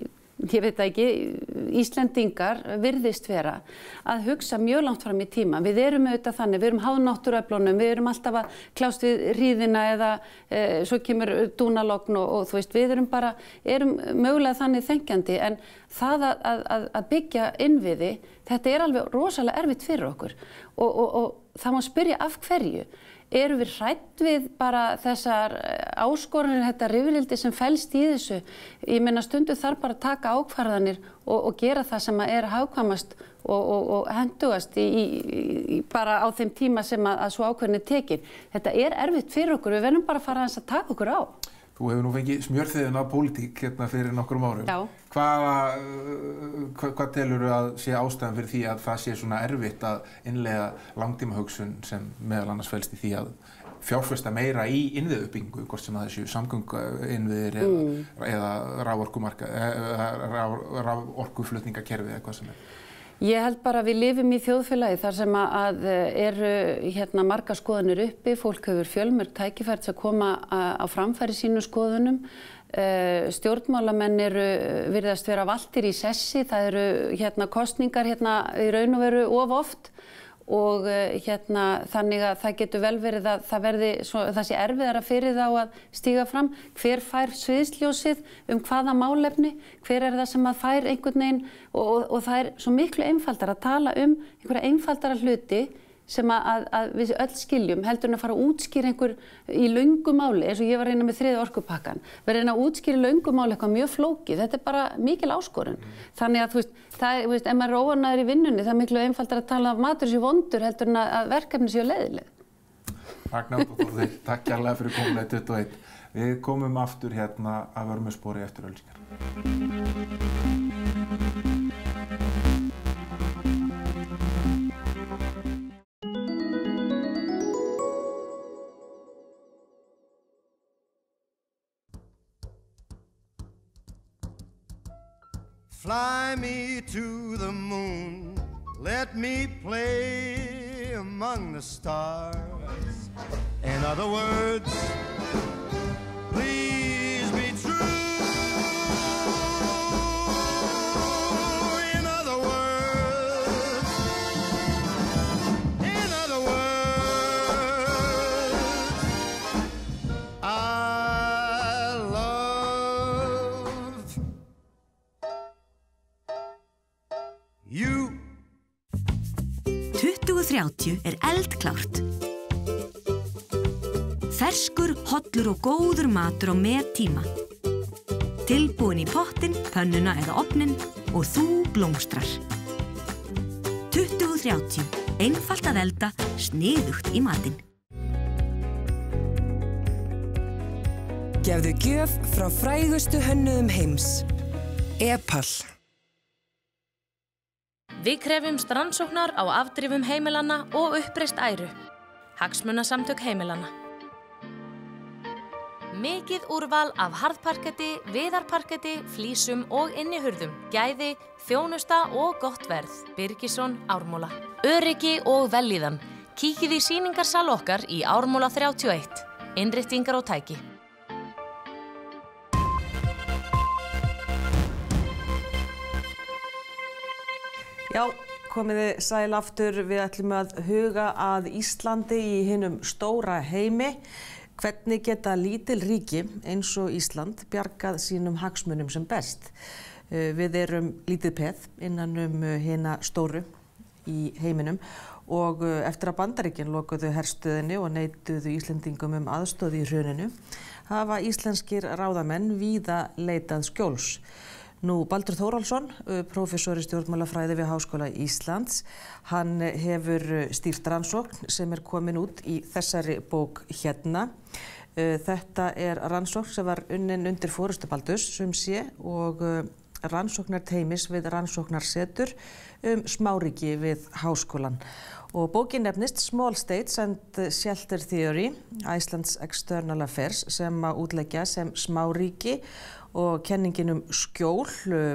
ég veit ekki, Íslendingar virðist vera að hugsa mjög langt fram í tíma. Við erum auðvitað þannig, við erum háð náttúruöflunum, við erum alltaf að kljást við hríðina eða e, svo kemur dúnalogn og, og þú veist, við erum bara, erum mögulega þannig þengjandi en það að, að, að byggja innviði, þetta er alveg rosalega erfitt fyrir okkur og, og, og það má spyrja af hverju. Erum við hrædd við bara þessar áskoranir, þetta rifrildi sem felst í þessu? Ég meina stundu þarf bara að taka ákvarðanir og, og gera það sem er hagkvæmast og, og, og hendugast í, í, í, bara á þeim tíma sem að, að svo ákvarðanir tekir. Þetta er erfitt fyrir okkur, við verðum bara að fara að taka okkur á. Þú hefur nú fengið smjörþiðin af pólitík hérna fyrir nokkrum árum. Já. Hvaða, hvað, hvað telurðu að sé ástæðan fyrir því að það sé svona erfitt að innleiða langtímahugsun sem meðal annars felst í því að fjárfesta meira í innviðauppbyggingu, hvort sem það séu samgönguinnviðir mm. eða, eða raforkumarka, raforkuflutningakerfi eða hvað sem er? Ég held bara að við lifum í þjóðfélagi þar sem að eru hérna margar skoðanir uppi, fólk hefur fjölmörg tækifæri að koma á framfæri sínu skoðunum. Stjórnmálamenn eru virðast vera valtir í sessi, það eru hérna kosningar hérna í raun og veru of oft og hérna þannig að það getur vel verið að það verði svo, það sé erfiðara fyrir þá að stíga fram. Hver fær sviðsljósið um hvaða málefni, hver er það sem að fær einhvern veginn og, og, og það er svo miklu einfaldara að tala um einhverja einfaldara hluti sem að, að við öll skiljum, heldur en að fara að útskýra einhver í löngu máli, eins og ég var að reyna með þriðja orkupakkan, verið að reyna að útskýra í löngu máli eitthvað mjög flókið, þetta er bara mikil áskorun. Þannig að þú veist, það er, þú veist, ef maður er óánægður í vinnunni, það er miklu einfaldara að tala að matur sé vondur heldur en að verkefni séu leiðileg. Ragnar og Þórir, takk kærlega fyrir komuna í tuttugu og eitt. Við komum aftur hérna að vörmuspori eftir auglýsingar. Fly me to the moon, let me play among the stars. In other words, please be true. In other words, in other words, I love you. tuttugu þrjátíu er eldklárt. Ferskur, hollur og góður matur á mettíma. Tilbúin í pottinn, pönnuna eða ofninn og þú blómstrar. tuttugu þrjátíu. Einfalt að elda, sniðugt í matinn. Gefðu gjöf frá frægustu hönnuðum heims. Epal. Við krefjumst rannsóknar á afdrifum heimilanna og uppreist æru. Hagsmunasamtök heimilanna. Mikið úrval af harðparketti, viðarparketti, flísum og innihurðum, gæði, þjónusta og gott verð. Birgisson, Ármúla. Öryggi og vellíðan. Kíkið í sýningarsal okkar í Ármúla þrjátíu og eitt. Innréttingar og tæki. Já, komiði sæl aftur. Við ætlum að huga að Íslandi í hinum stóra heimi. Hvernig geta lítil ríki eins og Ísland bjargað sínum hagsmunum sem best? Við erum lítið peð innan um hina stóru í heiminum og eftir að Bandaríkin lokuðu herstöðinni og neituðu Íslendingum um aðstoð í hruninu hafa íslenskir ráðamenn víða leitað skjóls. Nú, Baldur Þórhallsson, prófessor í stjórnmálafræði við Háskóla Íslands, hann hefur stýrt rannsókn sem er komin út í þessari bók hérna. Þetta er rannsókn sem var unnin undir forystu Baldurs sem sé og rannsóknarteymis við rannsóknarsetur um smáríki við háskólan. Og bókin nefnist Small States and Shelter Theory, Iceland's External Affairs, sem að útleggja sem smáríki og kenningin um skjól,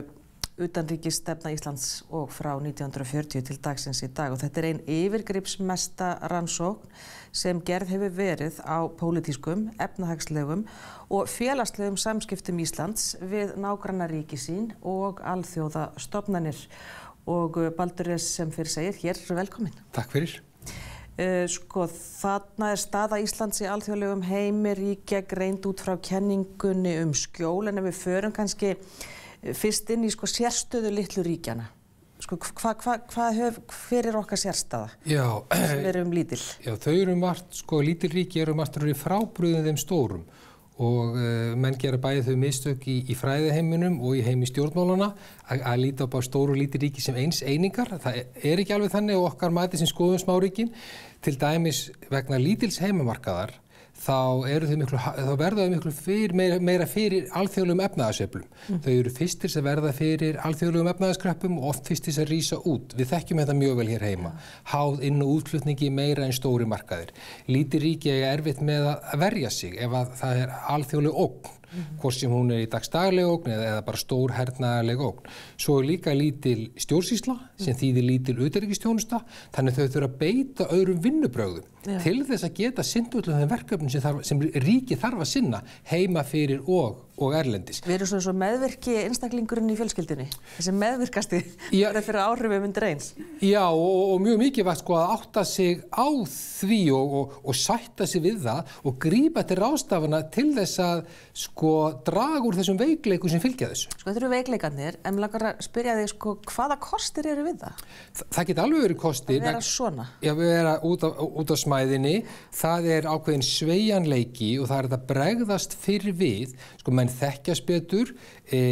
utanríkisstefna Íslands og frá nítján hundruð og fjörutíu til dagsins í dag. Og þetta er ein yfirgripsmesta rannsókn sem gerð hefur verið á pólitískum, efnahagslegum og félagslegum samskiptum Íslands við nágrannaríki sín og alþjóðastofnanir. Og Baldur sem fyrir segir, hér, velkomin. Takk fyrir. Uh, sko, þarna er staða Íslands í alþjóðlegum heimi ríkja greind út frá kenningunni um skjól, en ef við förum kannski fyrst inn í sko sérstöðu litlu ríkjana. Sko, hva, hva, hva höf, hver er okkar sérstaða? Já, sem eru um lítil? Já, þau eru margt, sko, lítil ríki eru margt frábrugðin þeim stórum og uh, menn gera bæði þau mistök í, í fræðiheiminum og í heimi stjórnmálana að líta upp á stóru og lítil ríki sem eins einingar. Það er ekki alveg þannig og okkar mati sem skoðum smáríkin. Til dæmis vegna lítils heimamarkaðar þá, eru þau miklu, þá verða þau miklu fyrir, meira, meira fyrir alþjóðlegum efnaðasveiflum. Mm. Þau eru fyrstir sem verða fyrir alþjóðlegum efnaðaskreppum og oft fyrstir sem rísa út. Við þekkjum þetta mjög vel hér heima. Háð inn- og útflutningi meira en stóri markaðir. Lítil ríki eiga erfitt með að verja sig ef að það er alþjóðleg ógn. Mm-hmm. Hvort sem hún er í dagsdagleg ógn eða, eða bara stór hernaðarleg ógn. Svo er líka lítil stjórnsýsla sem þýðir lítil utanríkisþjónusta, þannig þau þurfa að beita öðrum vinnubrögðum yeah. til þess að geta sinnt öllum þeim verkefnum sem, þarf, sem ríki þarf að sinna heima fyrir og, og erlendis. Við erum svo, svo meðvirki einstaklingurinn í fjölskyldunni, þessi meðvirkasti verður fyrir áhrifum undir eins. Já, og, og mjög mikilvægt sko að átta sig á því og, og, og sætta sig við það og grípa til ráðstafana til þess að sko draga úr þessum veikleikum sem fylgja þessu. Sko þetta eru veikleikarnir, en mig langar að spyrja þig sko hvaða kostir eru við það? Þa, það geta alveg verið kostir. Að vera svona? Já, við vera út af, út af smæðinni, það er ákveðin sveigjanleiki og það er þetta bregðast fyrir við. Sko menn menn þekkjast betur, e,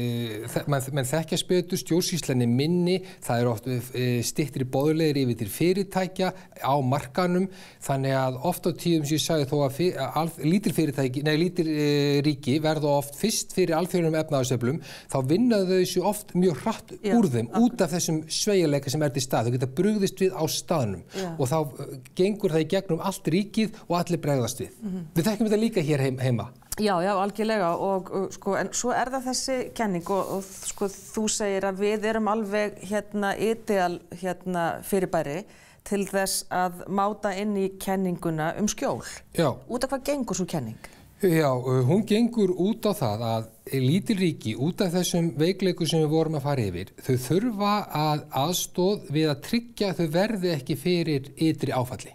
menn, menn þekkjast betur, stjórnsýslan er minni, það er oft e, styttri boðleiðir yfir til fyrirtækja á markanum, þannig að oft á tíðum sem ég sagði þó að, fyr, að lítil fyrirtæki, nei lítil e, ríki verða oft fyrst fyrir alþjóðlegum efnahagsöflum, þá vinna þau sér oft mjög hratt Já, úr þeim, út af þessum sveigjanleika sem er til stað. Þau geta brugðist við á staðnum Já. Og þá gengur það í gegnum allt ríkið og allir bregðast við. Mm-hmm. Við þekkjum þetta líka hér heim, heima. Já, já, algjörlega og, og sko, en svo er það þessi kenning og, og sko þú segir að við erum alveg hérna ideal hérna fyrirbæri til þess að máta inn í kenninguna um skjól. Já. Út af hvað gengur svo kenning? Já, hún gengur út á það að lítil ríki út af þessum veikleikum sem við vorum að fara yfir, þau þurfa að aðstoð við að tryggja að þau verði ekki fyrir ytri áfalli.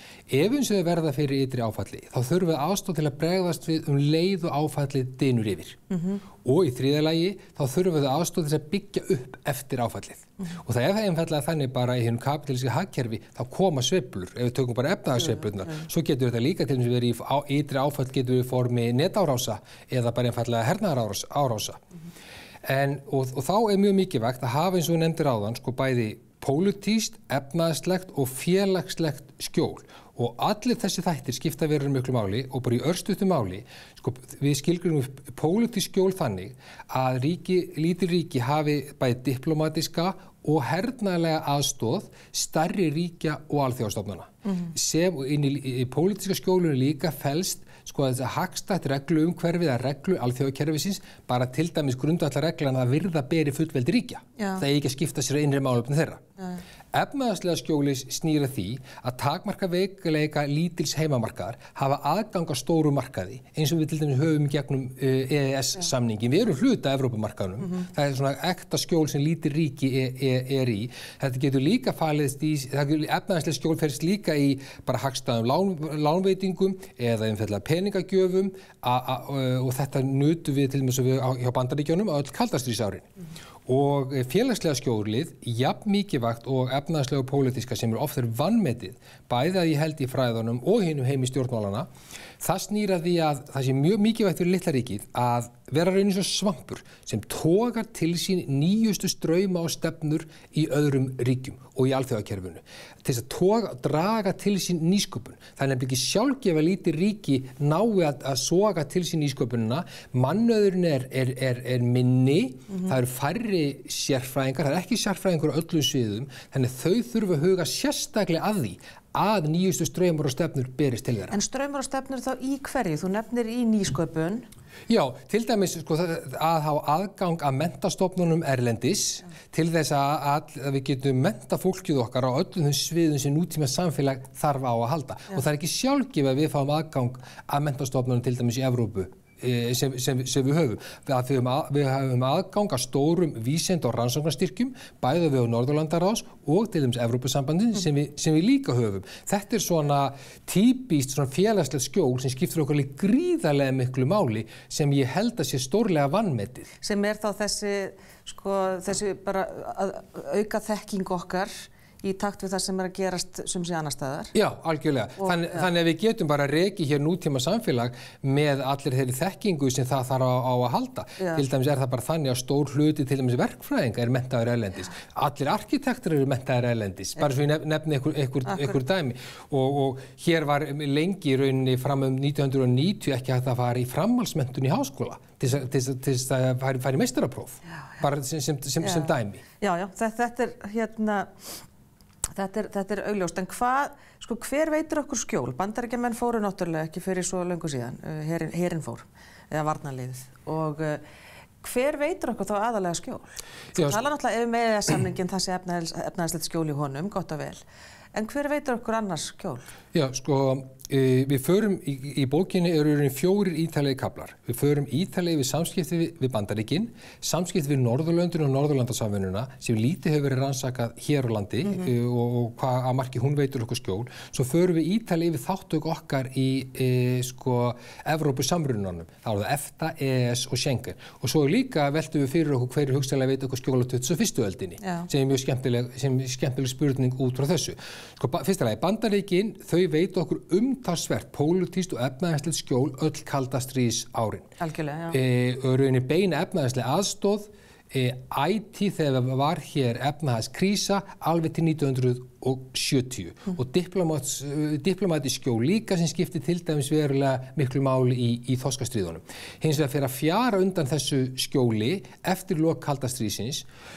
Ef eins og þau verða fyrir ytri áfalli, þá þurfum við aðstoð til að bregðast við um leið og áfallið dynur yfir. Mm-hmm. Og í þriðja lagi, þá þurfum við aðstoð til að byggja upp eftir áfallið. Mm-hmm. Og það er það einfaldlega þannig bara í hinu kapitalíska hagkerfi, þá koma sveiflur, ef við tökum bara efnahagssveiflurnar, mm-hmm. svo getur þetta líka til þess að vera í á, ytri áfall getur við formi netárása eða bara einfaldlega hernaðarárása. Mm-hmm. En, og, og þá er mjög mikilvægt að hafa eins og nefndir áðan, sko bæði pólitískt, efnahagslegt og félagslegt skjól. Og allir þessi þættir skipta verið miklu máli og bara í örstuttu máli, sko, við skilgreinum pólitísk skjól þannig að ríki, lítil ríki hafi bæði diplomatiska og hernaðarlega aðstoð stærri ríkja og alþjóðastofnana. Mm-hmm. Sem inn í, í pólitíska skjólunum líka felst sko þess að hagstætt reglu umhverfið að reglu alþjóðakerfisins bara til dæmis grundvallar reglan að virða beri fullveldi ríkja. Já. Það er ekki að skipta sér innri málefni þeirra. Já. Efnahagslega skjóli snýra því að takmarka veikleika lítils heimamarkaðar hafa aðgang að stóru markaði eins og við til dæmis höfum gegnum uh, E E S-samningin. Við erum hluta af Evrópumarkaðnum. Mm-hmm. Það er svona ekta skjól sem lítil ríki er, er, er í. Þetta getur líka falist í, efnahagslega skjól ferist líka í bara hagstæðum lán, lánveitingum eða einfaldlega peningagjöfum a, a, og þetta nutum við til dæmis við hjá Bandaríkjunum á öll kaldastríðsárin. Mm-hmm. Og félagslega skjólið, jafn mikilvægt og efnahagslega og pólitíska sem er oft er vanmetið, bæði að ég held í fræðunum og hinum heimi stjórnmálana, það snýr að því að það sé mjög mikilvægt fyrir litla ríkið að vera raunin svo svampur sem togar til sín nýjustu strauma og stefnur í öðrum ríkjum og í alþjóðakerfinu. Til þess að toga, draga til sín nýsköpun. Það er nefnilega ekki sjálfgefa lítið ríki nái að, að soga til sín nýsköpunina. Mannauðurinn er, er, er, er minni, mm-hmm. það eru færri sérfræðingar, það er ekki sérfræðingur á öllum sviðum, þannig þau þurfa að huga sérstaklega að því að nýjustu straumar og stefnur berist til þeirra. En straumar og stefnur þá í hverju? Þú nefnir í nýsköpun. Já, til dæmis sko, að hafa aðgang að mentastofnunum erlendis ja. Til þess að, að, að við getum menta fólkið okkar á öllum þeim sviðum sem nútíma samfélag þarf á að halda. Ja. Og það er ekki sjálfgefið að við fáum aðgang að mentastofnunum til dæmis í Evrópu. Sem, sem, sem við höfum. Við höfum, að, við höfum aðgang að stórum vísinda- og rannsóknarstyrkjum, bæði við á Norðurlandaráðs og til dæmis Evrópusambandið sem, sem við líka höfum. Þetta er svona típist svona félagslegt skjól sem skiptir okkur gríðarlega miklu máli sem ég held að sé stórlega vanmetið. Sem er þá þessi, sko, þessi bara að auka þekking okkar í takt við það sem er að gerast sem sé annar staðar. Já, algjörlega. Og, Þann, ja. Þannig að við getum bara rekið hér nútíma samfélag með allir þeirri þekkingu sem það þarf á, á að halda. Já. Til dæmis er það bara þannig að stór hluti til dæmis verkfræðinga er menntaður erlendis. Allir arkitektur eru menntaður erlendis, bara svo ég nefni einhver, einhver, einhver dæmi. Og, og hér var lengi í rauninni fram um nítján hundruð og níutíu ekki hægt að fara í framhaldsmenntun í háskóla til þess að fara, fara í meistarapróf, bara sem, sem, sem, sem dæmi. Já, já, þetta, þetta er hérna Þetta er, þetta er augljóst, en hvað, sko, hver veitir okkur skjól? Bandaríkjamenn fóru náttúrulega ekki fyrir svo löngu síðan, herinn, herinn fór, eða varnarliðið, og uh, hver veitir okkur þá aðalega skjól? Þú tala náttúrulega ef með samningin þessi efnahagslegt skjól í honum, gott og vel, en hver veitir okkur annars skjól? Já, sko, e, við förum, í, í bókinni eru fjórir ítalegi kaflar. Við förum ítalegi við samskipti við, við Bandaríkin, samskipti við Norðurlöndin og Norðurlandasamvinnuna sem lítið hefur verið rannsakað hér á landi mm-hmm. e, og, og hvað að marki hún veitur okkur skjól. Svo förum við ítalegi við þáttök okkar í e, sko, Evrópusamrunanum. Það er það EFTA, E E S og Schengen. Og svo líka veltum við fyrir okkur hverju hugsanlega veit okkur skjól á tuttugustu og fyrstu öldinni, Já. sem er mjög skemmtileg, sem skemmtileg spurning út frá þessu. Sko, fyrsta lagi, Bandaríkin, þau veit okkur um umtalsvert pólitískt og efnahagslegt skjól öll kalda stríðs árin. Algjörlega, já. E, rauninni beina efnahagslega aðstóð, e, ætíð þegar var hér efnahagskrísa alveg til nítján hundruð sjötíu mm. og diplomatísk skjól líka sem skipti til dæmis verulega miklu máli í, í þorskastríðunum. Hins vegar fyrir að fjara undan þessu skjóli eftir lok kalda stríðsins.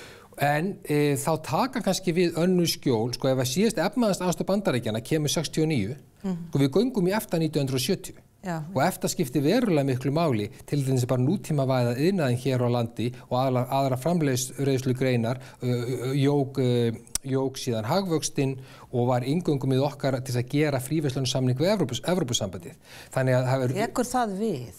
En e, þá taka kannski við önnur skjól, sko ef að síðast efnahagsaðstoð Bandaríkjanna kemur sextíu og níu, mm. sko við göngum í EFTA nítján hundruð sjötíu. Já. Og EFTA skipti verulega miklu máli til þess að bara nútímavæða iðnaðinn hér á landi og aðra, aðra framleiðslugreinar uh, jók, uh, jók síðan hagvöxtinn og var inngöngum með okkar til að gera fríverslunarsamning við Evrópus, Evrópusambandið. Þannig að það er... Tekur það við?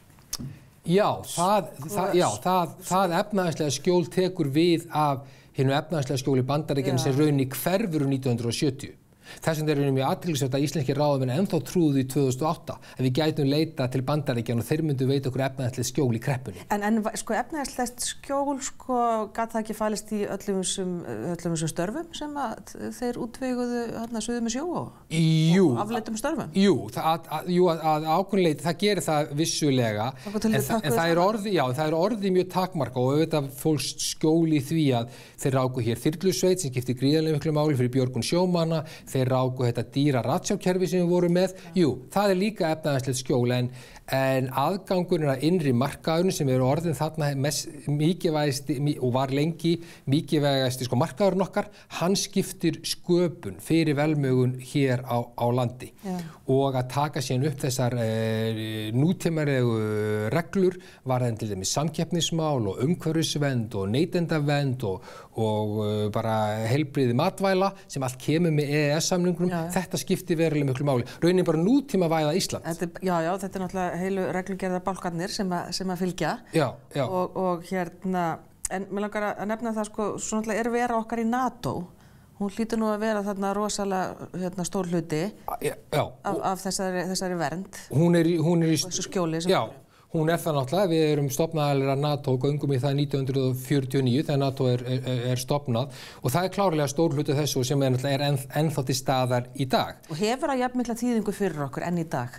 Já, það, það, já, það, það efnahagslega skjól tekur við af hinu efnahagslega skjóli Bandaríkjanna sem rauninni hverfur nítján hundruð sjötíu. Þess vegna er mjög athyglisvert að íslenskir ráðamenn ennþá trúðu í tvö þúsund og átta að við gætum leita til Bandaríkjanna og þeir myndu veita okkur efnahagslegt skjól í kreppunni. En, en sko efnahagslegt skjól, sko, gat það ekki falist í öllum þessum öllum þessum störfum sem að þeir útveguðu hérna suður með sjó og, og afleitum störfum? Jú, það, að, jú, að, að ákveðinleiti, það gerir það vissulega, en, en, en það er orði, já, það er orði mjög takmarka og auðvitað fólks skjóli í því að þeir ráku hér þyrlusveit sem skipti gríðarlega miklu máli fyrir björgun sjómanna, þeir ráku þetta dýra ratsjárkerfi sem við vorum með. Jú, það er líka efnahagslegt skjól en, en aðgangurinn að innri markaðurinn sem eru orðin þarna mikilvægasti og var lengi mikilvægasti sko markaðurinn okkar, hann skiptir sköpun fyrir velmögun hér á, á landi. Já. Og að taka síðan upp þessar e, nútímarlegu reglur varðandi til dæmis samkeppnismál og umhverfisvernd og neytendavernd og, og uh, bara heilbrigði matvæla sem allt kemur með E E S-samningnum, þetta skiptir verulega miklu máli. Raunin bara nútímavæða Ísland. Þetta, já, já, þetta er náttúrulega heilu reglugerðar bálkarnir sem, a, sem að fylgja. Já, já. Og, og hérna, en mér langar að nefna það sko, svo náttúrulega er vera okkar í NATO. Hún hlýtur nú að vera þarna rosalega hérna, stór hluti já, já. Af, af þessari, þessari vernd. Hún er í, hún er í og þessu skjóli sem já. Hún er það náttúrulega, við erum stofnaðalir að NATO og göngum í það nítján hundruð fjörutíu og níu þegar NATO er, er, er stofnað og það er klárlega stór hluti þessu sem er, er enn, ennþá til staðar í dag. Og hefur það jafn mikla þýðingu fyrir okkur enn í dag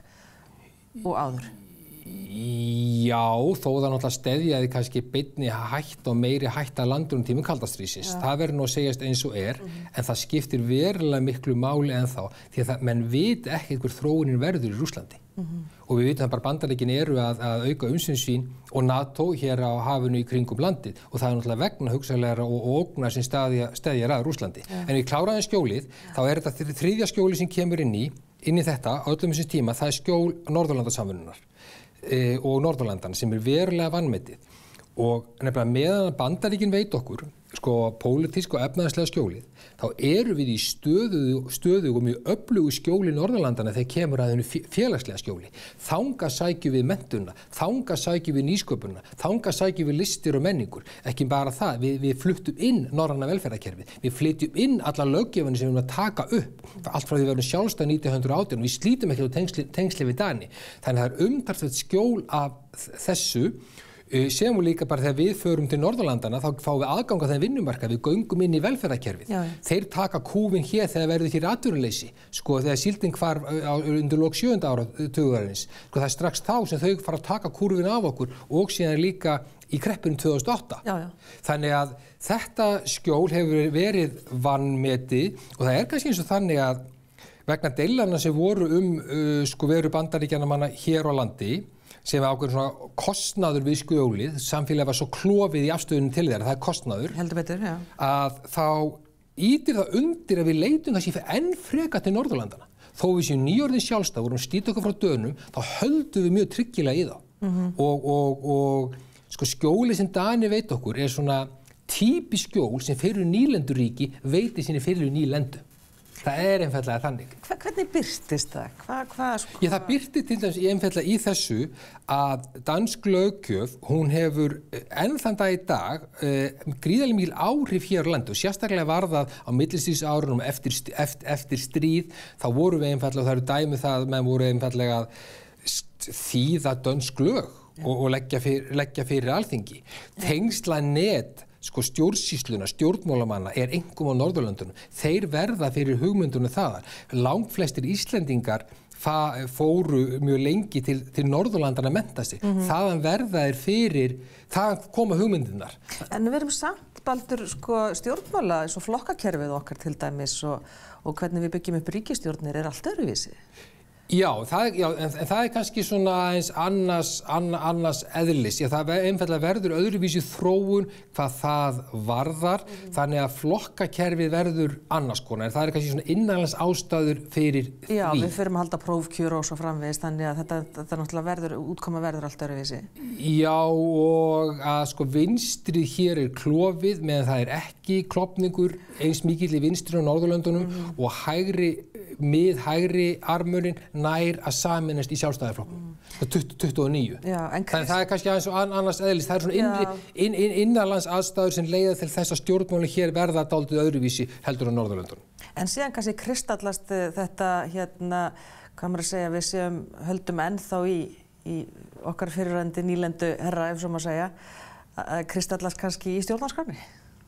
og áður? Já, þó það náttúrulega steðjaði kannski beinni hætt og meiri hætt að landunum tímum kaldastríðsins. Það verður nú að segjast eins og er, mm-hmm. en það skiptir verulega miklu máli ennþá því að það, menn vit ekki hver þróunin verður í Rússlandi. Mm-hmm. Og við vitum að bara Bandaríkin eru að, að auka umsvif sín og NATO hér á hafinu í kringum landið og það er náttúrulega vegna hugsanlegra og ógnar sem steðjar að Rússlandi. Yeah. En við kláraðum skjólið, þá er þetta þriðja skjóli sem kemur inn í, inn í þetta á öllum þessum tíma, það er skjól Norðurlandasamvinnunnar. E, og Norðurlandana sem er verulega vanmetið og nefnilega meðan Bandaríkin veit okkur sko pólitísk og efnahagslega skjólið þá eru við í stöðu, stöðu og mjög öflugu skjóli Norðurlandana þegar kemur að hennu félagslega skjóli. Þanga sækjum við menntuna, þanga sækjum við nýsköpunna, þanga sækjum við listir og menningur. Ekki bara það, við, við fluttum inn norræna velferðarkerfið, við flytjum inn alla löggjöfuna sem við erum að taka upp, allt frá því við erum sjálfstæð nítján hundruð og átján og við slítum ekki á tengsli, tengsli við Dani. Þannig að það er umtalsvert skjól af þessu sem og líka bara þegar við förum til Norðurlandana þá fáum við aðgang að þeim vinnumarkað, við göngum inn í velferðarkerfið. Já. Þeir taka kúfin hér þegar verður hér atvinnuleysi, sko þegar síldin hvarf undir lok sjöunda áratugarins, sko það er strax þá sem þau fara að taka kúfin af okkur og síðan líka í kreppunum tvö þúsund og átta. Já, já. Þannig að þetta skjól hefur verið vanmetið og það er kannski eins og þannig að vegna deilana sem voru um uh, sko veru Bandaríkjanna manna hér á landi sem er ákveðin svona kostnaður við skjólið, samfélagið var svo klofið í afstöðunum til þeirra, það er kostnaður, heldur betur, já. Að þá ítir það undir að við leitum það sér enn freka til Norðurlandana. Þó við séum nýjorðin sjálfstæð, vorum stýrt okkur frá Dönum, þá höldum við mjög tryggilega í þá. Mm-hmm. og, og, og sko skjólið sem Dani veit okkur er svona típisk skjól sem fyrir nýlenduríki veiti sinni fyrir nýlendu. Það er einfaldlega þannig. Hva, hvernig birtist það? Hva, hva, sko, Já, það birtist til dæmis einfaldlega í þessu að dansk löggjöf, hún hefur enn þann dag í dag uh, gríðarlega mikil áhrif hér á landi og sérstaklega var það á millistríðsárunum eftir, eftir, eftir stríð, þá voru við einfaldlega, og það eru dæmi það, menn voru einfaldlega að þýða dönsk lög og, og leggja, fyr, leggja fyrir alþingi. Tengsla net sko stjórnsýsluna, stjórnmálamanna er einkum á Norðurlöndunum. Þeir verða fyrir hugmyndunum þaðar. Langflestir Íslendingar fóru mjög lengi til, til Norðurlandana að mennta sig. Mm-hmm. Þaðan verða þeir fyrir, þaðan koma hugmyndirnar. En við erum samt, Baldur, sko, stjórnmála, eins og flokkakerfið okkar til dæmis og, og hvernig við byggjum upp ríkisstjórnir er allt öðruvísi. Já, það, já en, en það er kannski svona eins annars, anna, annars eðlis. Já, það einfaldlega verður öðruvísi þróun hvað það varðar, mm. þannig að flokkakerfið verður annars konar. Það er kannski svona innanlands ástæður fyrir því. Já, við förum að halda prófkjör og svo framvegis, þannig að þetta, þetta náttúrulega verður, útkoma verður allt öðruvísi. Já, og að sko vinstrið hér er klofið, meðan það er ekki klofningur eins mikill í vinstri á Norðurlöndunum mm. og hægri, mið hægri armurinn nær að saminast í sjálfstæðisflokknum mm. tuttugu og níu. Já, en Þannig það er kannski aðeins og annars eðlis. Það er svona innri, inn, inn, innanlands aðstæður sem leiða til þess að stjórnmálin hér verða dálítið öðruvísi heldur á Norðurlöndunum. En síðan kannski kristallast þetta, hérna, hvað maður að segja, við séum höldum ennþá í, í okkar fyrirrandi nýlendu herra, ef svo maður segja, að kristallast kannski í stjórnarskránni.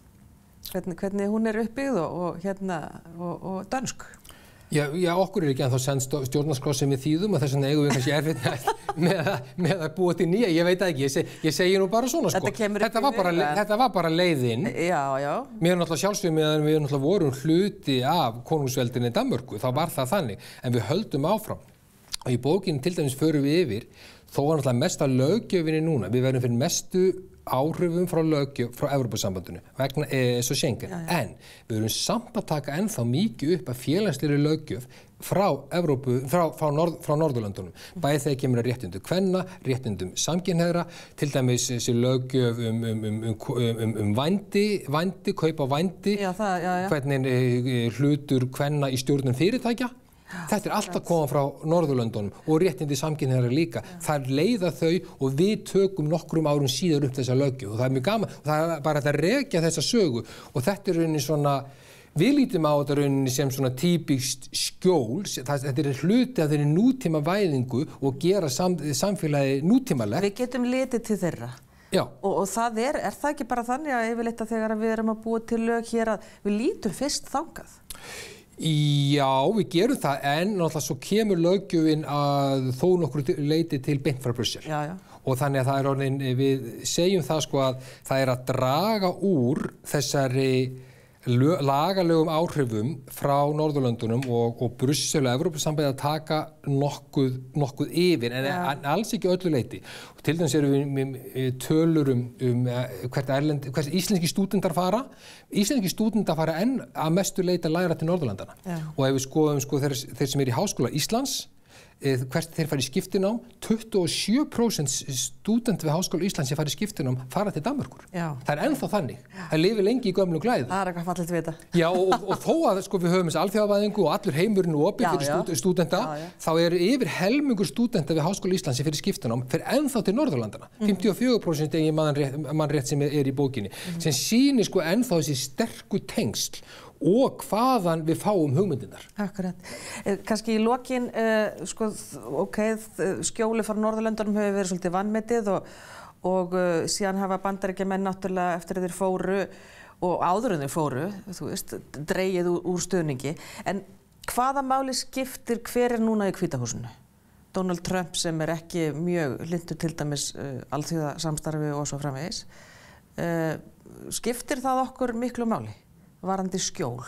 Hvernig, hvernig hún er uppbyggð og, og, hérna, og, og dönsk. Já, já, okkur er ekki ennþá send stjórnarskrá sem við þýðum og þess vegna eigum við kannski erfitt með, með að búa til nýja, ég veit ekki, ég, seg, ég segi nú bara svona sko. Þetta, þetta, var bara, þetta var bara leiðin. Já, já. Mér er náttúrulega sjálfsögum meðan við náttúrulega vorum hluti af konungsveldinni Danmörku, þá var það þannig, en við höldum áfram. Og í bókinni til dæmis förum við yfir, þó var náttúrulega mesta löggjöfinni núna, við verðum fyrir mestu áhrifum frá löggjöf frá Evrópusambandinu vegna E E S og Schengen. Já, já. En við erum samt að taka ennþá mikið upp af félagslegri löggjöf frá Evrópu, frá, frá, Norð, frá Norðurlöndunum. Bæði þegar kemur að réttindum kvenna, réttindum samkynhneigðra, til dæmis þessi löggjöf um, um, um, um, um, um vændi, vændi, kaup á vændi, já, það, já, já. hvernig e, hlutur kvenna í stjórnum fyrirtækja. Þetta er allt að koma frá Norðurlöndunum og réttindi samkynhneigðra líka. Það leiða þau og við tökum nokkrum árum síðar upp þessa löggjöf og það er mjög gaman og það er bara að rekja þessa sögu og þetta er rauninni svona, við lítum á þetta rauninni sem svona típist skjól, þetta er hluti af þeirri nútíma væðingu og gera sam, samfélagi nútímalegt. Við getum litið til þeirra. Já. Og, og það er, er það ekki bara þannig að yfirleitt að þegar við erum að búa til lög hér að við lítum fyrst þangað? Já, við gerum það en náttúrulega svo kemur löggjöfin að þó nokkur leiti til beint frá Brussel. Já, já. Og þannig að það er orðin, við segjum það sko að það er að draga úr þessari lög, lagalögum áhrifum frá Norðurlöndunum og, og Brussel og Evrópusambandið að taka nokkuð, nokkuð yfir en, ja. en alls ekki öllu leiti. Og til dæmis erum við, við tölur um, um hvert, erlend, hvert íslenski stúdentar fara. Íslenski stúdentar fara enn að mestu leiti að læra til Norðurlandana. Ja. Og ef við skoðum sko, þeir, þeir sem er í Háskóla Íslands, hvert þeir fara í skiptinám, tuttugu og sjö prósent stúdent við Háskóla Íslands sem fara í skiptinám fara til Danmörkur. Já. Það er ennþá þannig. Það lifir lengi í gömlu glæði. Það er eitthvað fallegt við þetta. Já, og, og, og þó að sko, við höfum þessi alþjóðavæðingu og allur heimurinn og opið fyrir stúd, stúdenta, já, já. Þá er yfir helmingur stúdenta við Háskóla Íslands sem fyrir skiptinám fyrir ennþá til Norðurlandana. Mm. fimmtíu og fjögur prósent eigi mannrétt sem er í bókinni, mm. sem sýnir sko ennþá þessi sterku tengsl og hvaðan við fáum hugmyndirnar. Akkurat. Eh, kannski í lokin, eh, sko, ok, skjóli frá Norðurlöndunum hefur verið svolítið vanmetið og, og uh, síðan hafa Bandaríkjamenn náttúrulega eftir að þeir fóru og áður en þeir fóru, þú veist, dregið úr, úr stuðningi. En hvaða máli skiptir hver er núna í Hvíta húsinu? Donald Trump sem er ekki mjög hlynntur til dæmis uh, alþjóðasamstarfi og svo framvegis. Uh, skiptir það okkur miklu máli? Varandi skjól?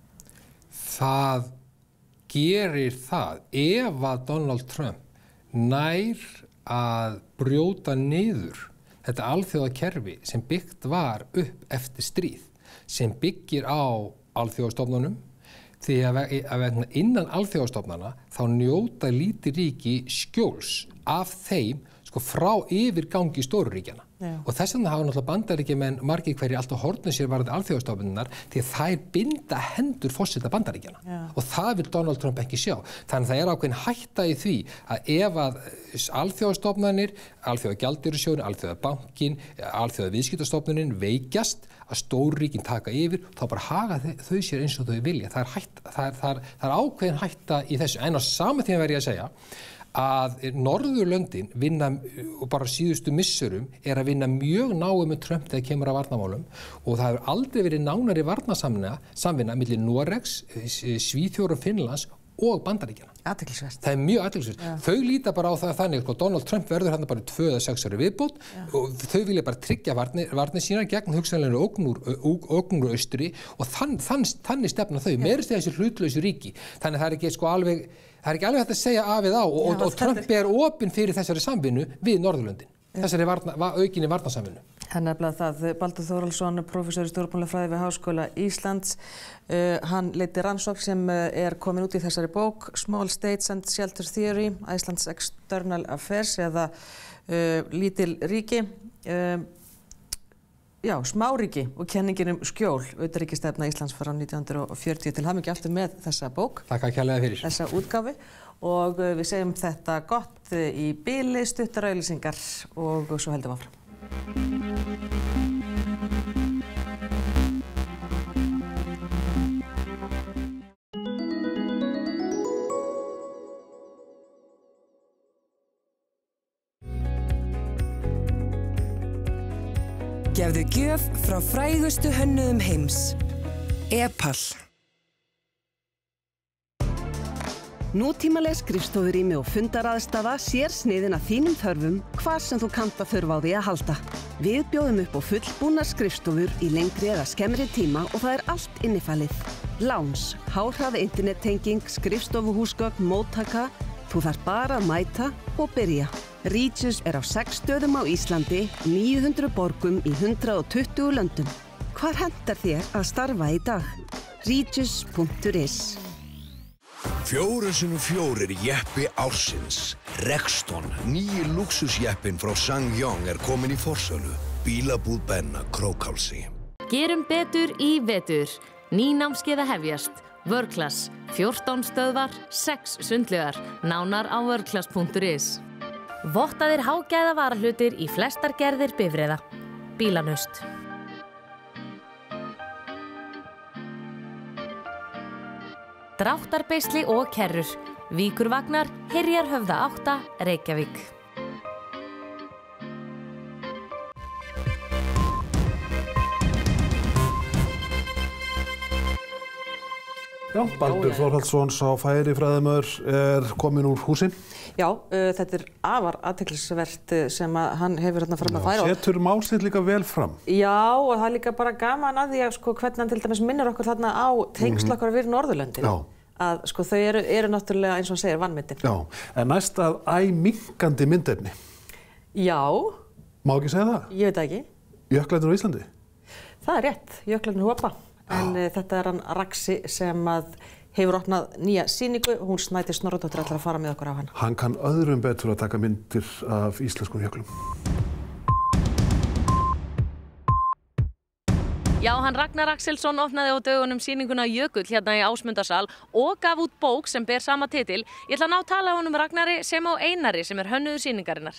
Það gerir það ef að Donald Trump nær að brjóta niður þetta alþjóðakerfi sem byggt var upp eftir stríð, sem byggir á alþjóðastofnunum, því að innan alþjóðastofnana þá njóta lítið ríki skjóls af þeim sko frá yfirgangi stóruríkjana. Já. Og þess vegna hafa náttúrulega Bandaríkjamenn margir hverjir alltaf horfnu sér varðandi alþjóðastofnunnar því að þær binda hendur forseta Bandaríkjana. Já. Og það vil Donald Trump ekki sjá. Þannig að það er ákveðin hætta í því að ef að alþjóðastofnanir, alþjóðagjaldeyrissjóðurinn, alþjóðabankin, alþjóðaviðskiptastofnunin veikjast, að stórríkin taka yfir, þá bara haga þau sér eins og þau vilja. Það er, hætta, það er, það er, það er ákveðin hætta í þessu. En á sama tíma verð ég að segja að Norðurlöndin vinna, og bara síðustu missurum, er að vinna mjög náið með Trump þegar kemur að varnarmálum og það hefur aldrei verið nánari varnarsamvinna samvinna milli Noregs, Svíþjóðar og Finnlands og Bandaríkjanna. Athyglisvert. Það er mjög athyglisvert. Ja. Þau líta bara á það þannig, sko, Donald Trump verður hérna bara tvö eða sex ári viðbót ja. Og þau vilja bara tryggja varnir, varnir sína gegn hugsanlega ógn úr, ógn úr austri og þann, þann, þannig stefna þau, ja. Meirist þessi hlutlausu ríki. Þannig það er ekki sko alveg, það er ekki alveg hægt að segja af við á og, ja, og, og Trump er opinn fyrir þessari samvinnu við Norðurlöndin. Ja. Þessari varna, aukinni varnarsamvinnu. Það er nefnilega það. Baldur Þórhallsson, prófessor í stjórnmálafræði við Háskóla Íslands, uh, hann leiddi rannsókn sem er komin út í þessari bók Small States and Shelter Theory, Iceland's External Affairs eða uh, lítil ríki, uh, já, smáríki og kenningin um skjól, utanríkisstefna Íslands frá nítján hundruð fjörutíu til hamingju aftur með þessa bók. Takk kærlega fyrir. Þessa útgáfu og uh, við segjum þetta gott uh, í bili, stuttar auglýsingar og svo heldum áfram. Gefðu gjöf frá frægustu hönnuðum heims. Epal. Nútímaleg skrifstofurými og fundaraðstaða sér sniðin að þínum þörfum hvar sem þú kannt að þurfa á því að halda. Við bjóðum upp á fullbúnar skrifstofur í lengri eða skemmri tíma og það er allt innifalið. Lounge, háhraða internettenging, skrifstofuhúsgögn, móttaka. Þú þarf bara að mæta og byrja. Regus er á sex stöðum á Íslandi, níu hundruð borgum í hundrað og tuttugu löndum. Hvar hentar þér að starfa í dag? regus punktur is. Fjóru sinnum fjórir jeppi ársins. Rexton, nýji lúxusjeppin frá SsangYong er komin í forsölu. Bílabúð Benna, Krókhálsi. Gerum betur í vetur. Ný námskeið að hefjast. World-class, fjórtán stöðvar, sex sundlaugar. Nánar á worldclass punktur is. Vottaðir hágæða varahlutir í flestar gerðir bifreiða. Bílanust. Dráttarbeisli og kerrur. Víkurvagnar, Hyrjarhöfða átta, Reykjavík. Já, Baldur Þórhallsson sá færifræðimör er komin úr húsi. Já, uh, þetta er afar athyglisvert sem að hann hefur hérna fram að færa. Setur mál sitt líka vel fram. Já, og það er líka bara gaman að því að sko hvernig hann til dæmis minnir okkur þarna á tengsl okkar við Norðurlöndin. Já. Að sko þau eru, eru náttúrulega eins og hann segir vanmetin. Já, en næst að æ minnkandi myndefni. Já. Má ekki segja það? Ég veit ekki. Jöklarnir á Íslandi? Það er rétt, jöklarnir hopa. En uh, þetta er hann Raxi sem að hefur opnað nýja sýningu. Hún Snædís Snorradóttir ætlar að fara með okkur á hana. Hann kann öðrum betur að taka myndir af íslenskum jöklum. Já, hann Ragnar Axelsson opnaði á dögunum sýninguna Jökull hérna í Ásmundarsal og gaf út bók sem ber sama titil. Ég ætla að ná að tala honum Ragnari sem á Einari sem er hönnuður sýningarinnar.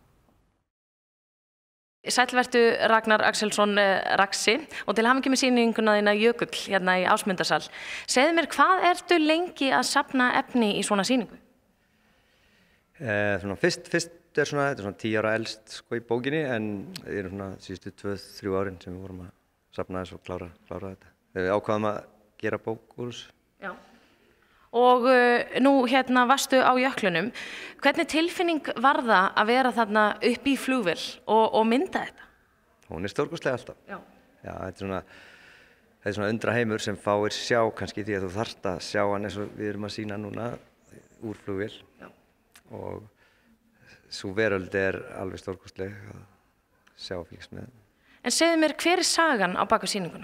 Sælvertu Ragnar Axelsson Raxi og til hamingju með sýninguna þína Jökull hérna í Ásmundarsal. Segðu mér, hvað ertu lengi að safna efni í svona sýningu? Eh, svona, fyrst, fyrst er svona, þetta er svona tíu ára elst sko í bókinni en það eru svona síðustu tvö, þrjú árin sem við vorum að safna þess og klára, klára þetta. Við ákvaðum að gera bók úr þessu. Já. Og uh, nú hérna varstu á jöklunum. Hvernig tilfinning var það að vera þarna upp í flugvél og, og mynda þetta? Hún er stórkostlega alltaf. Já. Já, þetta er svona, þetta er svona undraheimur sem fáir sjá kannski því að þú þarft að sjá hann eins og við erum að sýna núna úr flugvél. Já. Og sú veröld er alveg stórkostleg að sjá og fylgst með. En segðu mér, hver er sagan á bak við sýninguna?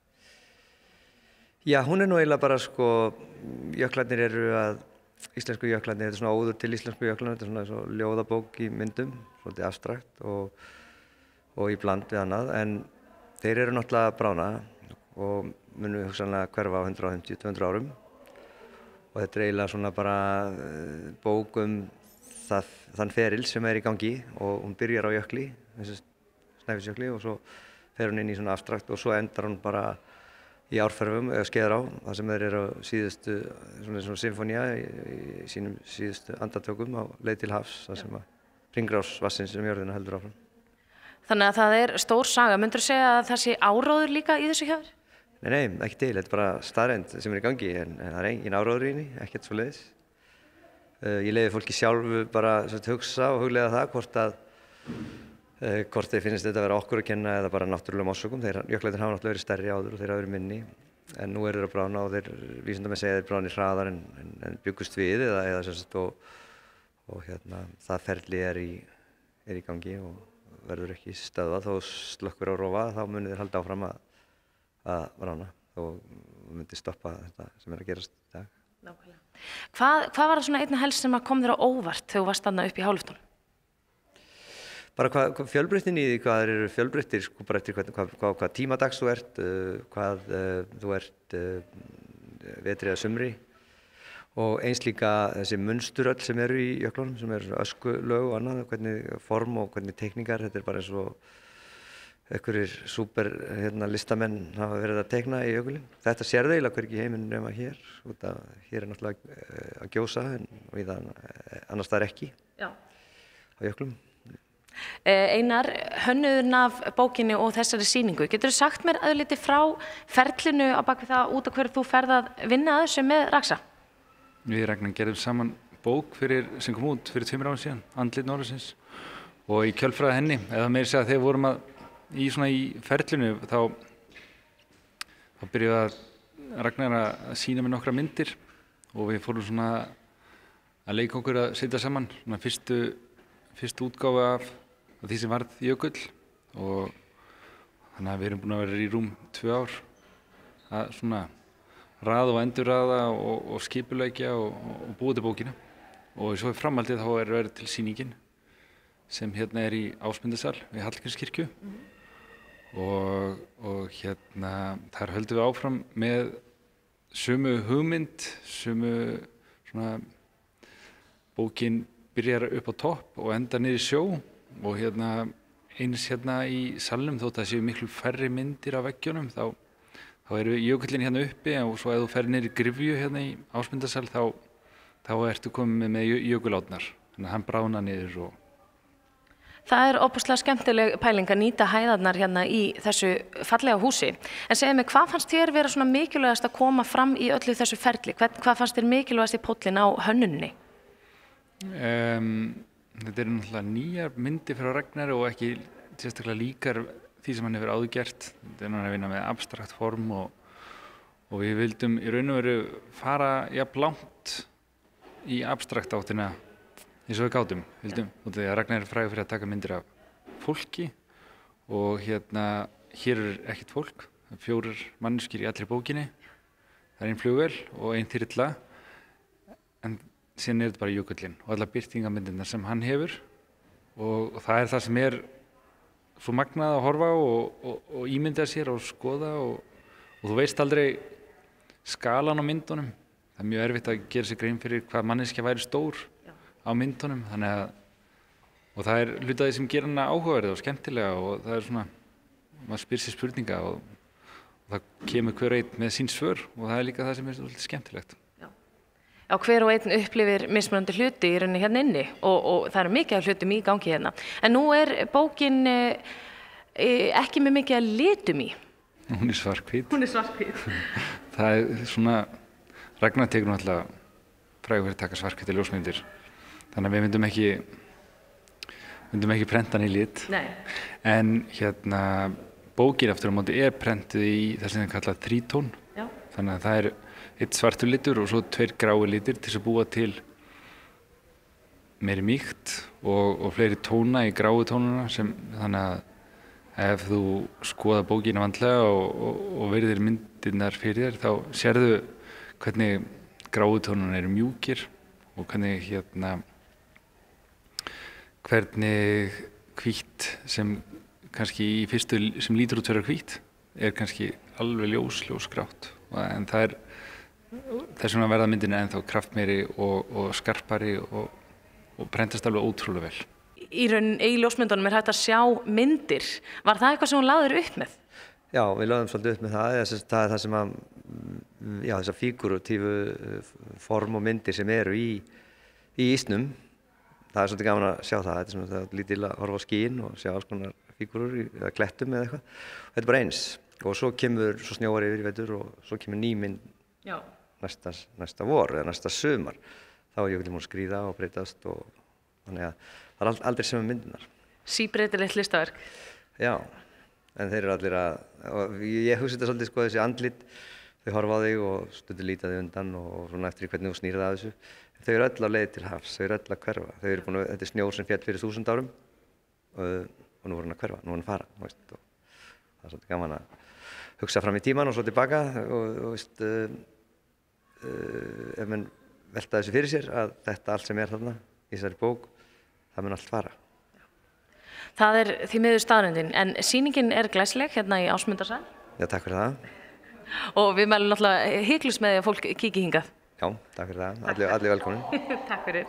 Já, hún er nú eiginlega bara sko, jöklarnir eru að, íslensku jöklarnir, þetta er svona óður til íslensku jöklarnir, þetta er svona, svona ljóðabók í myndum, svolítið abstrakt og, og í bland við annað, en þeir eru náttúrulega að bráðna og munu hugsanlega hverfa á hundrað og fimmtíu til tvö hundruð árum og þetta er eiginlega svona bara bók um það, þann feril sem er í gangi og hún byrjar á jökli, þessi Snæfellsjökli og svo fer hún inn í svona abstrakt og svo endar hún bara í árferðum eða skeiðar á, það sem þeir eru á síðustu, svona svona symfónía í, í sínum síðustu andartökum á leið til hafs, það sem að hringrás vatnsins um jörðina heldur áfram. Þannig að það er stór saga. Myndirðu segja að það sé áróður líka í þessu hjá þér? Nei, nei, ekki til, þetta er bara staðreynd sem er í gangi en, en það er engin áróður í henni, ekkert svoleiðis. Uh, ég leyfi fólki sjálfu bara að hugsa og huglega það hvort að uh, hvort þeir finnst þetta að vera okkur að kenna eða bara náttúrulegum orsökum. Þeir jöklarnir hafa náttúrulega verið stærri áður og þeir hafa verið minni en nú eru þeir að bráðna og þeir vísindamenn segja þeir bráðna í hraðar en, en, en byggust við eða, eða sem sagt og, og hérna það ferli er í, er í gangi og verður ekki stöðvað þó slökkur á rofa þá munir þeir halda áfram að að bráðna og myndi stoppa þetta sem er að gerast í dag. Nákvæmlega. Hvað, hvað var það svona einna helst sem kom þér á óvart þegar þú varst þarna upp í háloftunum? Bara hvað, hvað fjölbreytnin í því, hvað þeir eru fjölbreyttir, sko bara eftir hvað, hvað, hvað, hvað tímadags þú ert, uh, hvað uh, þú ert uh, vetri eða sumri og eins líka þessi munstur öll sem eru í jöklunum, sem eru öskulög og annað, hvernig form og hvernig teikningar, þetta er bara eins og einhverjir súper hérna, listamenn hafa verið að teikna í jökulinn. Þetta sér eiginlega hvergi í heiminum nema hér, út af hér er náttúrulega að gjósa en við annars það er ekki Já. Á jöklum. Einar, hönnuðurinn af bókinni og þessari sýningu, getur þú sagt mér aðlítið frá ferlinu á bakvið það út af hverju þú ferð að vinna að þessu með Raxa? Við Ragnar gerðum saman bók fyrir, sem kom út fyrir tveimur árum síðan, Andlit norðursins og í kjölfræði henni, eða meira segja þegar vorum að í svona í ferlinu þá þá byrjuði að Ragnar að sýna mér nokkra myndir og við fórum svona að leika okkur að setja saman svona fyrstu fyrstu útgáfu af, af því sem varð jökull og þannig að við erum búin að vera í rúm tvö ár að svona raða og endurraða og, og skipuleggja og, og búa til bókina og svo í framhaldið þá er verið til sýningin sem hérna er í Ásmundarsal við Hallgrímskirkju mm. Og, og hérna þar höldum við áfram með sömu hugmynd, sömu svona bókin byrjar upp á topp og endar niður í sjó og hérna eins hérna í salnum þótt að séu miklu færri myndir af veggjunum þá, þá eru jökullin hérna uppi og svo ef þú fer niður í Gryfju hérna í Ásmundarsal þá, þá ertu komið með jökulátnar þannig að hann bráðnar niður og Það er óbúslega skemmtileg pæling að nýta hæðarnar hérna í þessu fallega húsi. En segðu mig, hvað fannst þér vera svona mikilvægast að koma fram í öllu þessu ferli? Hvað, hvað fannst þér mikilvægast í póllin á hönnunni? Um, þetta eru náttúrulega nýjar myndir frá Ragnari og ekki sérstaklega líkar því sem hann hefur áður gert. Þetta er náttúrulega að vinna með abstrakt form og, og við vildum í raun og veru fara jafn langt í abstrakt áttina eins og við gátum, vildum, og því að Ragnar er frægur fyrir að taka myndir af fólki og hérna, hér er ekkert fólk, fjórar manneskjur í allri bókinni, það er ein flugvél og ein þyrla, en síðan er þetta bara jökullinn og alla birtingamyndirnar sem hann hefur og, og það er það sem er svo magnað að horfa og, og, og ímynda sér og skoða og, og þú veist aldrei skalan á myndunum, það er mjög erfitt að gera sér grein fyrir hvað manneskja væri stór á myndunum, þannig að og það er hlutaði sem gerir hana áhugaverð og skemmtilega og það er svona maður spyr sér spurninga og, og það kemur hver einn með sín svör og það er líka það sem er svolítið skemmtilegt. Já, Já hver og einn upplifir mismunandi hluti í rauninni hérna inni og, og það eru mikið af hlutum í gangi hérna. En nú er bókin eh, ekki með mikið að litum í. Hún er svarthvít. Hún er svarthvít. Það er svona, Ragnar tekur náttúrulega frægur fyrir að taka svarthvítar ljósmyndir. Þannig að við myndum ekki, myndum ekki prenta hann í lit. Nei. En hérna, bókin aftur á móti er prentuð í það sem er kallað þrítón. Já. Þannig að það er eitt svartur litur og svo tveir grái litir til þess að búa til meiri mýkt og, og fleiri tóna í gráu tónuna sem þannig að ef þú skoða bókina vandlega og, og, og verðir myndirnar fyrir þér þá sérðu hvernig gráu tónuna eru mjúkir og hvernig hérna hvernig hvítt sem kannski í fyrstu sem lítur út fyrir hvítt er kannski alveg ljós, ljósgrátt en það er þess vegna verða myndin ennþá kraftmeiri og, og skarpari og, og prentast alveg ótrúlega vel. Í raun í ljósmyndunum er hægt að sjá myndir. Var það eitthvað sem hún lagður upp með? Já, við lögðum svolítið upp með það. Það er það sem að já, þessar fígúratífu form og myndir sem eru í, í ísnum. Það er svolítið gaman að sjá það. Þetta er svona það lítil að horfa á skín og sjá alls konar fígúrur eða klettum eða eitthvað. Þetta er bara eins. og svo kemur, svo snjóar yfir í vetur og svo kemur ný mynd næsta, næsta vor eða næsta sumar. Þá er jökullinn múinn að skríða og breytast og þannig að það er aldrei sem myndirnar. Síbreytilegt listaverk. Já, en þeir eru allir að, og ég hugsa þetta svolítið sko þessi andlit, þau horfa á þig og stundum líta þig undan og svona eftir hvernig þú snýrð að þessu. Þau eru öll á leið til hafs, þau eru öll að hverfa. Þau eru búin að, þetta er snjór sem féll fyrir þúsund árum og, og nú voru hann að hverfa, nú voru hann að fara, veist, og það er svolítið gaman að hugsa fram í tíman og svo tilbaka og, og veist, uh, uh, ef mann velta þessu fyrir sér að þetta allt sem er þarna í þessari bók, það mun allt fara. Það er því miður staðreyndin, en sýningin er glæsileg hérna í Ásmundarsal. Já, takk fyrir það. Og við mælum náttúrulega hyglust með því að fólk kíki hingað. Já, takk fyrir það. Allir, allir velkomin. Takk fyrir.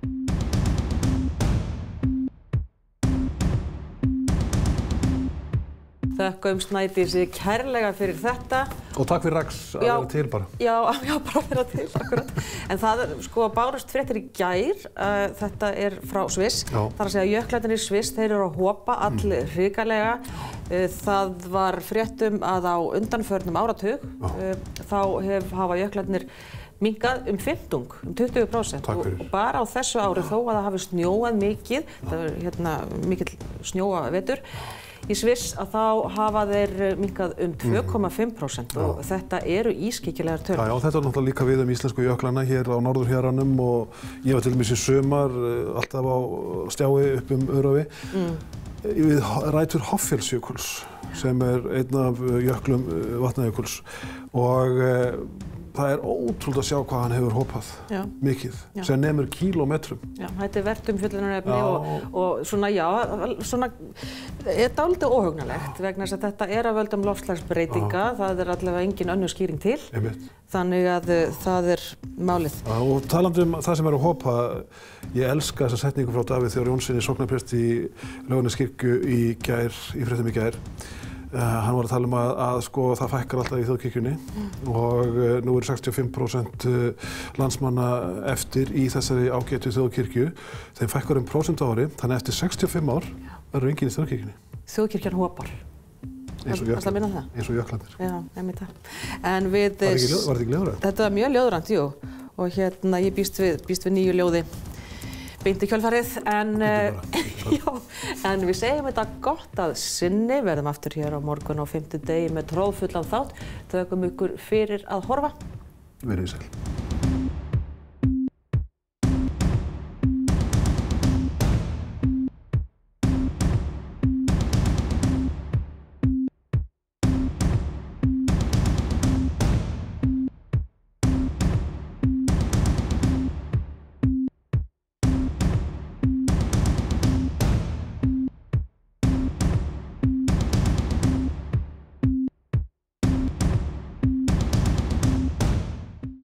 Þökkum Snædísi kærlega fyrir þetta. Og takk fyrir Rax að vera til bara. Já, já, bara að vera til, akkurat. En það er, sko, bárust fréttir í gær, uh, þetta er frá Sviss. Já. Það er að segja að jöklarnir í Sviss, þeir eru að hopa all hrikalega. Uh, það var fréttum að á undanförnum áratug, uh, þá hef, hafa jöklarnir minnkað um fimmtung, um tuttugu prósent. Takk fyrir. Og bara á þessu ári þó að það hafi snjóað mikið, það er hérna mikill snjóavetur, í Sviss að þá hafa þeir minnkað um tvö komma fimm prósent og þetta eru ískyggilegar tölur. Já, já, þetta er náttúrulega líka við um íslensku jöklana hér á norðurhéranum og ég var til dæmis í sumar alltaf á stjái upp um Öræfi mm. við rætur Hoffellsjökuls sem er einn af jöklum Vatnajökuls og það er ótrúlega að sjá hvað hann hefur hopað já. Mikið, já. Sem nemur kílómetrum. Já, þetta er vert umfjöllunarefni og, og svona, já, svona er dálítið óhugnalegt vegna þess að þetta er að völdum loftslagsbreytinga, það er allavega engin önnur skýring til, Einmitt. Þannig að það er málið. Já, og talandi um það sem er að hopa, ég elska þessa setningu frá Davíð Þór Jónssyni, sóknarpresti í Laugarneskirkju í gær, í fréttum í gær. Uh, hann var að tala um að, að sko, það fækkar alltaf í þjóðkirkjunni mm. og uh, nú eru sextíu og fimm prósent landsmanna eftir í þessari ágætu þjóðkirkju. Þeim fækkar um prósent á ári, þannig eftir sextíu og fimm ár verður enginn í þjóðkirkjunni. Þjóðkirkjan hopar. Eins og jöklarnir. Eins og jöklarnir. Já, einmitt það. En við... Var þetta ekki, ekki ljóðrænt? Þetta var mjög ljóðrænt, jú. Og hérna, ég býst við, býst við nýju ljóði. Beint í kjölfarið, en, já, en við segjum þetta gott að sinni, verðum aftur hér á morgun á fimmtudegi með tróðfullan þátt. Þökkum ykkur fyrir að horfa. Verið sæl.